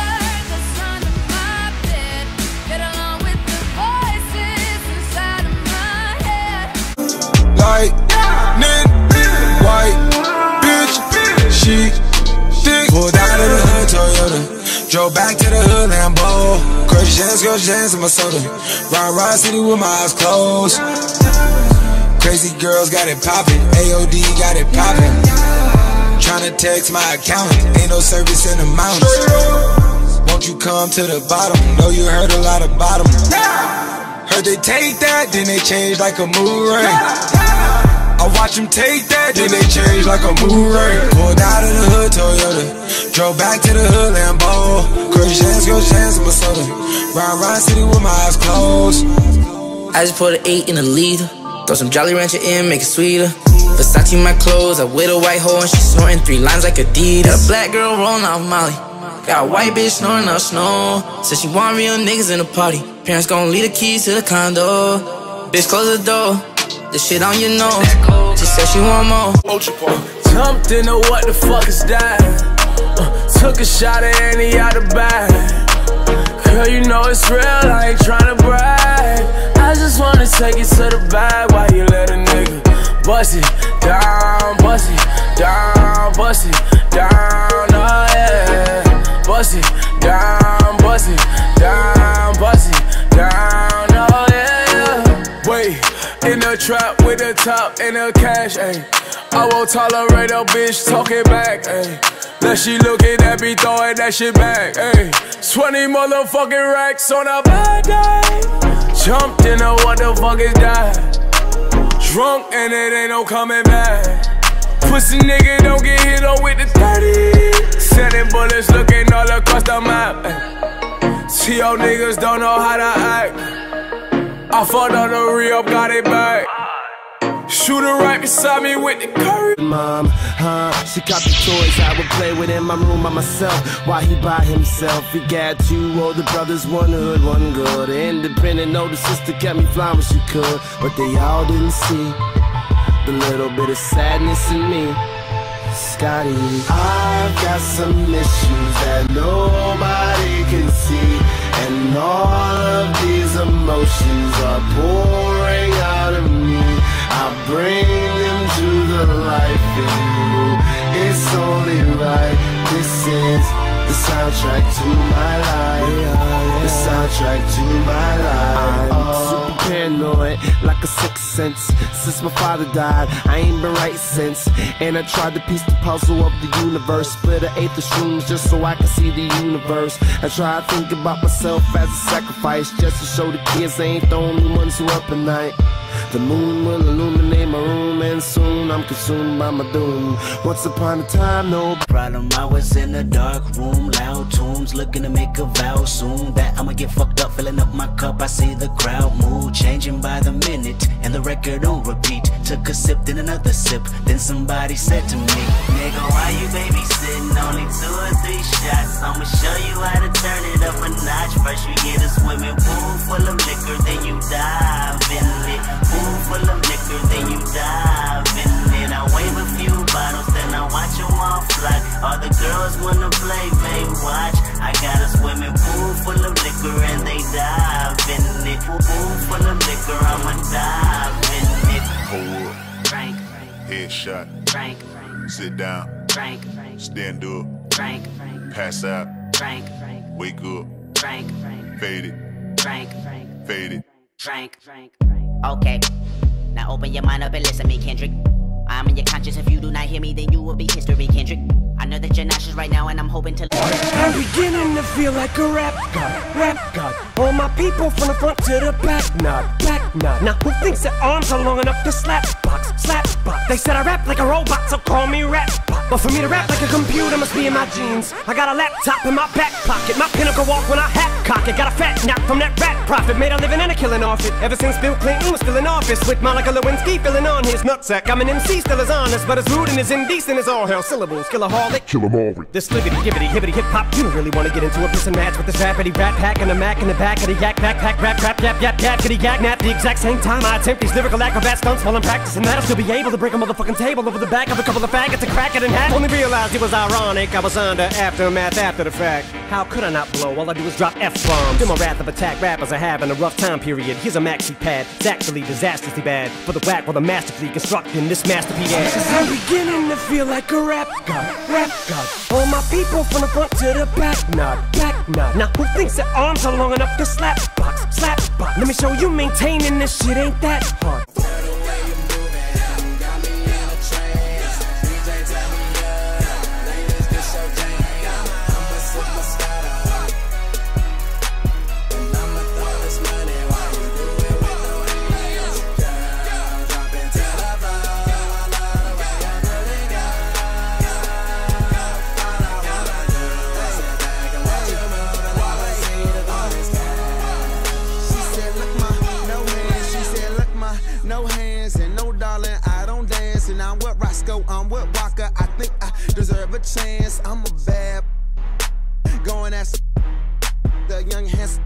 white, white bitch, she thick. Pulled out of the hood Toyota, drove back to the hood Lambo. Crush jams in my soda. Ride city with my eyes closed. Crazy girls got it poppin', AOD got it poppin'. Tryna text my accountant, ain't no service in the mountains. Won't you come to the bottom? Know you heard a lot about them. Heard they take that, then they change like a mood ring. I watch them take that, then they change like a mood ring. Pulled out of the hood Toyota, drove back to the hood Lambo. Crush jams in my soda. Ride city with my eyes closed. I just put an 8 in a liter. Throw some Jolly Rancher in, make it sweeter. Versace my clothes, I with a white hoe and she snorting 3 lines like Adidas. Got a black girl rolling off Molly, got a white bitch snoring up snow. Said she want real niggas in the party. Parents gon' leave the keys to the condo. Bitch close the door, this shit on your nose. She said she want more. Jumped into what the fuck is that? Took a shot at Annie out the bag. Girl, you know it's real, I ain't tryna brag. I just wanna take it to the bag while you let a nigga bust it down, bust it down, bust it down, oh yeah. Bust it down, bust it down, bust it down, oh yeah. Wait, in the trap with the top and the cash, ayy. I won't tolerate a bitch talking back, ayy. Now she looking at me throwing that shit back, ayy. 20 motherfucking racks on a bad day. Jumped into what the fuck is that? Drunk and it ain't no coming back. Pussy nigga don't get hit on with the 30. Sending bullets looking all across the map. T.O. niggas don't know how to act. I fucked on the re-up, got it back. Shooter right beside me with the curry. Mom, she got the toys I would play with in my room by myself while he by himself. He got 2 older brothers, one hood, one good. Independent older sister kept me flying when she could, but they all didn't see the little bit of sadness in me. Scotty, I've got some issues that nobody can see, and all of these emotions are pouring out of me. I bring them to the life in you. It's only right. This is the soundtrack to my life. The soundtrack to my life. I'm super paranoid, like a sixth sense. Since my father died, I ain't been right since. And I tried to piece the puzzle of the universe. Split an eighth of shrooms just so I can see the universe. I try to think about myself as a sacrifice, just to show the kids they ain't the only ones who up at night. The moon will illuminate my room, and soon I'm consumed by my doom. Once upon a time, no problem. I was in a dark room, loud tunes, looking to make a vow soon that I'ma get fucked up, filling up my cup. I see the crowd mood changing by the minute, and the record on repeat. Took a sip, then another sip, then somebody said to me, nigga, why you babysitting? Only 2 or 3 shots. I'ma show you how to turn it up a notch. First you get a swimming pool full of liquor, then you dive in it. Pool full of liquor, then you dive in it. I wave a few bottles, then I watch them all fly. All the girls wanna play, babe, watch. I got a swimming pool full of liquor and they dive in it. Pool full of liquor, I'ma dive in it. Hold up. Frank. Headshot. Frank. Sit down. Frank. Stand up. Frank. Pass out. Frank. Wake up. Frank. Fade it. Frank. Fade it. Frank. Okay, now open your mind up and listen to me, Kendrick. I'm in your conscience. If you do not hear me, then you will be history, Kendrick. I know that you're nauseous right now, and I'm hoping to. I'm beginning to feel like a rap god. All my people from the front to the back nod. Now who thinks their arms are long enough to slap box? They said I rap like a robot, so call me rap. But for me to rap like a computer must be in my jeans. I got a laptop in my back pocket, my pinnacle walk when I hat cock it. Got a fat knock from that rat profit, made a living and a killing off it. Ever since Bill Clinton was still in office, with Monica Lewinsky filling on his nutsack. I'm an MC, still as honest, but as rude and as indecent as all hell syllables. Killaholic, kill 'em all. This libbity, gibbity, hibbity, hip hop. You don't really want to get into a piss and match with this rappity rap pack and a Mac in the back of the yak backpack, rap, yap, kitty yak, nap. The exact same time I attempt these lyrical acrobat stunts while I'm practicing that, I'll still be able to break a motherfucking table over the back of a couple of faggots and crack it in half. Only realized it was ironic, I was under aftermath after the fact. How could I not blow? All I do is drop F bombs. Feel my wrath of attack rappers are having a rough time period. Here's a maxi pad, it's actually disastrously bad. For the whack while the masterfully constructing this masterpiece. Cause I'm beginning to feel like a rap god, rap god. All my people from the front to the back nod, back nod. Now who thinks their arms are long enough to slap box, slap box? Let me show you maintaining this shit ain't that hard. I'm with Walker, I think I deserve a chance. I'm a bad going at the young handsome.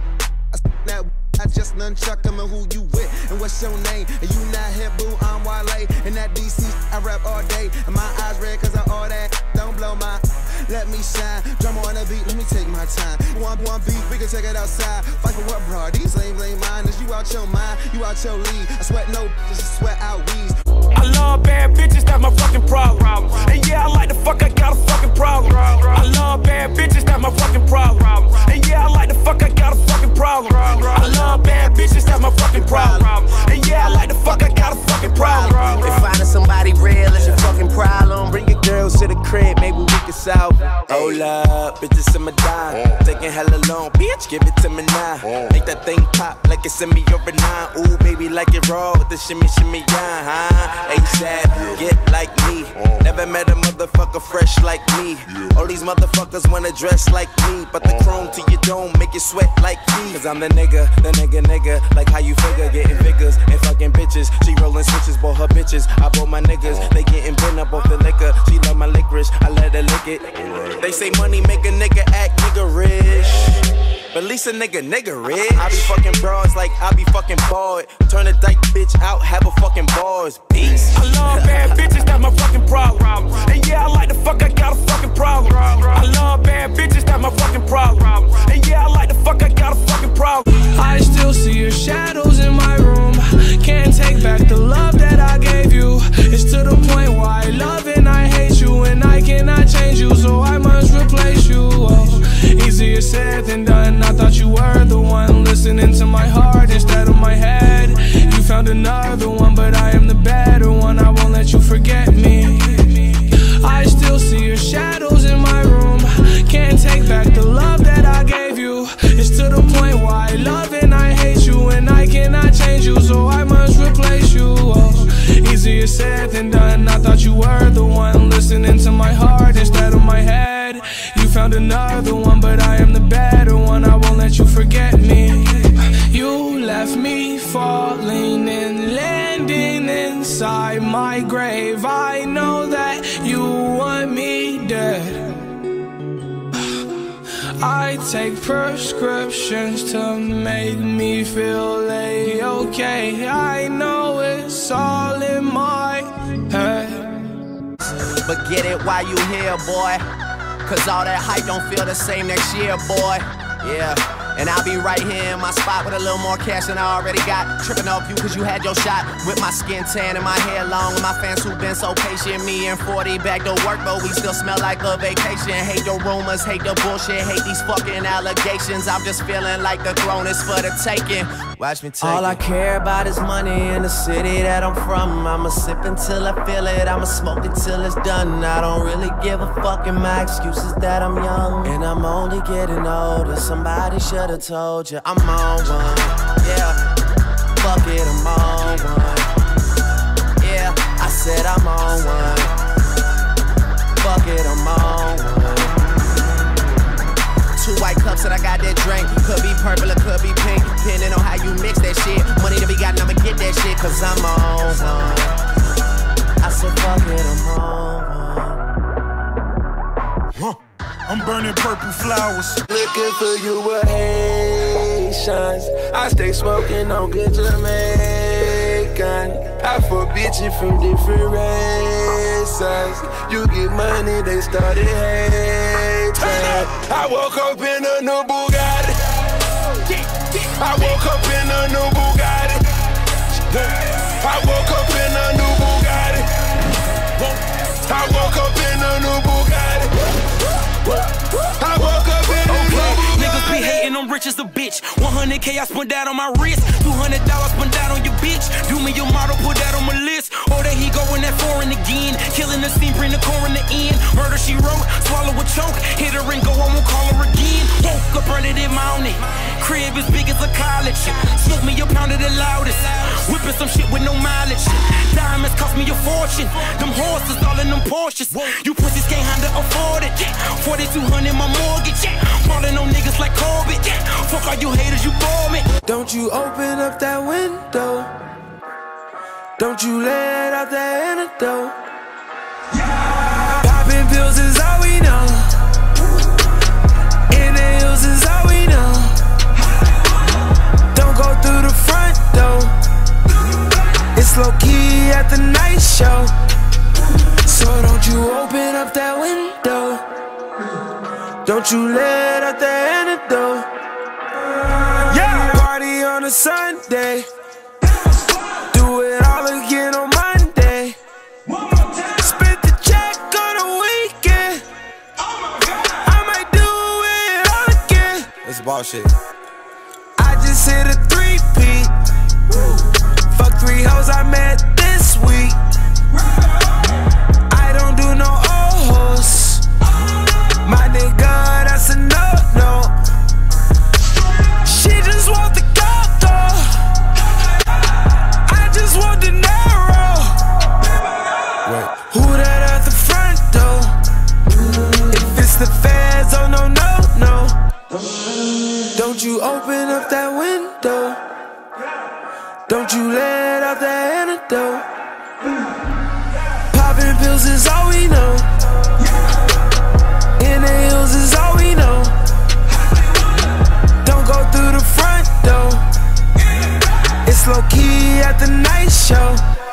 I just nunchuck him and who you with and what's your name? And you not here, boo, I'm Wale. And that DC, I rap all day. And my eyes red cause I all that. Don't blow my, let me shine. Drum on the beat, let me take my time. One beat, we can take it outside. Fight for what, bro? These lames ain't mine. Is you out your mind? You out your league. I sweat no, just sweat out weeds. I love bad bitches, that's my fucking problem. And yeah, I like the fuck, I got a fucking problem. I love bad bitches, that's my fucking problem. And yeah, I like the fuck, I got a fucking problem. I love bad bitches, that's my fucking problem. And yeah, I like the fuck, I got a fucking problem. If finding somebody real is your fucking problem, bring your girls to the crib, maybe we can solve it. Hold up, bitches in my dime. Taking hella long, bitch, give it to me now. Make that thing pop like it's in me over 9. Ooh, baby, like it raw with the shimmy, shimmy, yeah, huh? ASAP, get like me. Never met a motherfucker fresh like me. All these motherfuckers wanna dress like me, but the chrome to your dome make you sweat like me. Cause I'm the nigga, like how you figure, getting figures and fucking bitches. She rolling switches, bought her bitches. I bought my niggas, they getting bent up off the liquor. She love my licorice, I let her lick it. They say money make a nigga act niggerish, but at least a nigga rich. I be fucking broads like I be fucking bored. Turn a dyke bitch out, have a fucking bars. Peace. I love bad bitches, that's my fucking problem. And yeah, I like the fuck, I got a fucking problem. I love bad bitches, that's my fucking problem. And yeah, I like the fuck, I got a fucking problem. I still see your shadows in my room. Can't take back the love that I gave you. It's to the point where I love and I hate you, and I cannot change you, so I must replace you. Oh, easier said than done. I thought you were the one listening to my heart instead of my head. You found another one, but I am the better one. I won't let you forget me. I still see your shadows in my room. Can't take back the love that I gave you. It's to the point where I love and I hate you, and I cannot change you, so I must replace you. Oh, easier said than done. I thought you were the one listening to my heart instead of my head. You found another one, but I am the better one. I won't let you forget me. You left me falling and landing inside my grave. I know that you want me dead. I take prescriptions to make me feel A-okay. I know it's all in my head. But get it while you here, boy. Cause all that hype don't feel the same next year, boy. Yeah. And I'll be right here in my spot with a little more cash than I already got. Tripping off you cause you had your shot. With my skin tan and my hair long. And my fans who been so patient. Me and 40 back to work, but we still smell like a vacation. Hate the rumors, hate the bullshit, hate these fucking allegations. I'm just feeling like the throne is for the taking. Watch me take All I care about is money in the city that I'm from. I'ma sip until I feel it, I'ma smoke it till it's done. I don't really give a fuck, and my excuse is that I'm young, and I'm only getting older. Somebody should've told you I'm on one. Yeah, fuck it, I'm on one. Yeah, I said I'm on one. Fuck it, I'm on one. 2 white cups and I got that drink. Could be purple or could be pink, depending on how you mix that shit. Money to be gotten, I'ma get that shit, cause I'm on one. I said fuck it, I'm on one. I'm burning purple flowers. Looking for you with Haitians. I stay smoking on good Jamaican. I fuck bitches from different races. You get money, they started hating. I woke up in a new Bugatti. I woke up in a new Bugatti. I woke up in a new Bugatti. I woke up in a new Bugatti. I woke up in a new Bugatti. Niggas be hating, I'm rich as a bitch. 100K I spent that on my wrist. $200 spent that on your bitch. Do me your model, put that on my list. Oh, there he going that foreign again. Killing the scene, bring the core in the end. Murder she wrote, swallow a choke. Hit her and go, I won't call her again. Woke up early in mountain. Crib as big as a college. Smoke me a pound of the loudest. Whipping some shit with no mileage. Diamonds cost me a fortune. Them horses all in them Porsches. You pussies can't handle afford it. 4,200 my mortgage. Falling on niggas like Corbett. Fuck all you haters, you bore me. Don't you open up that window. Don't you let out that antidote. Popping pills is all we know. In the hills is all we know. Don't go through the front door. It's low key at the night show. So don't you open up that window. Don't you let out the antidote. Yeah, party on a Sunday. Do it all again on Monday. Spent the check on a weekend. I might do it all again. It's bullshit. I just hit a 3-peat. Fuck 3 hoes I met this week. I don't do no old hoes. My nigga, that's a no-no. She just want the coco. I just want the narrow. Who that at the front door? If it's the feds, oh no, no, no. Don't you open up that window. Don't you let out that antidote. Popping pills is all we know. In the hills is all we know. Don't go through the front door. It's low key at the night show.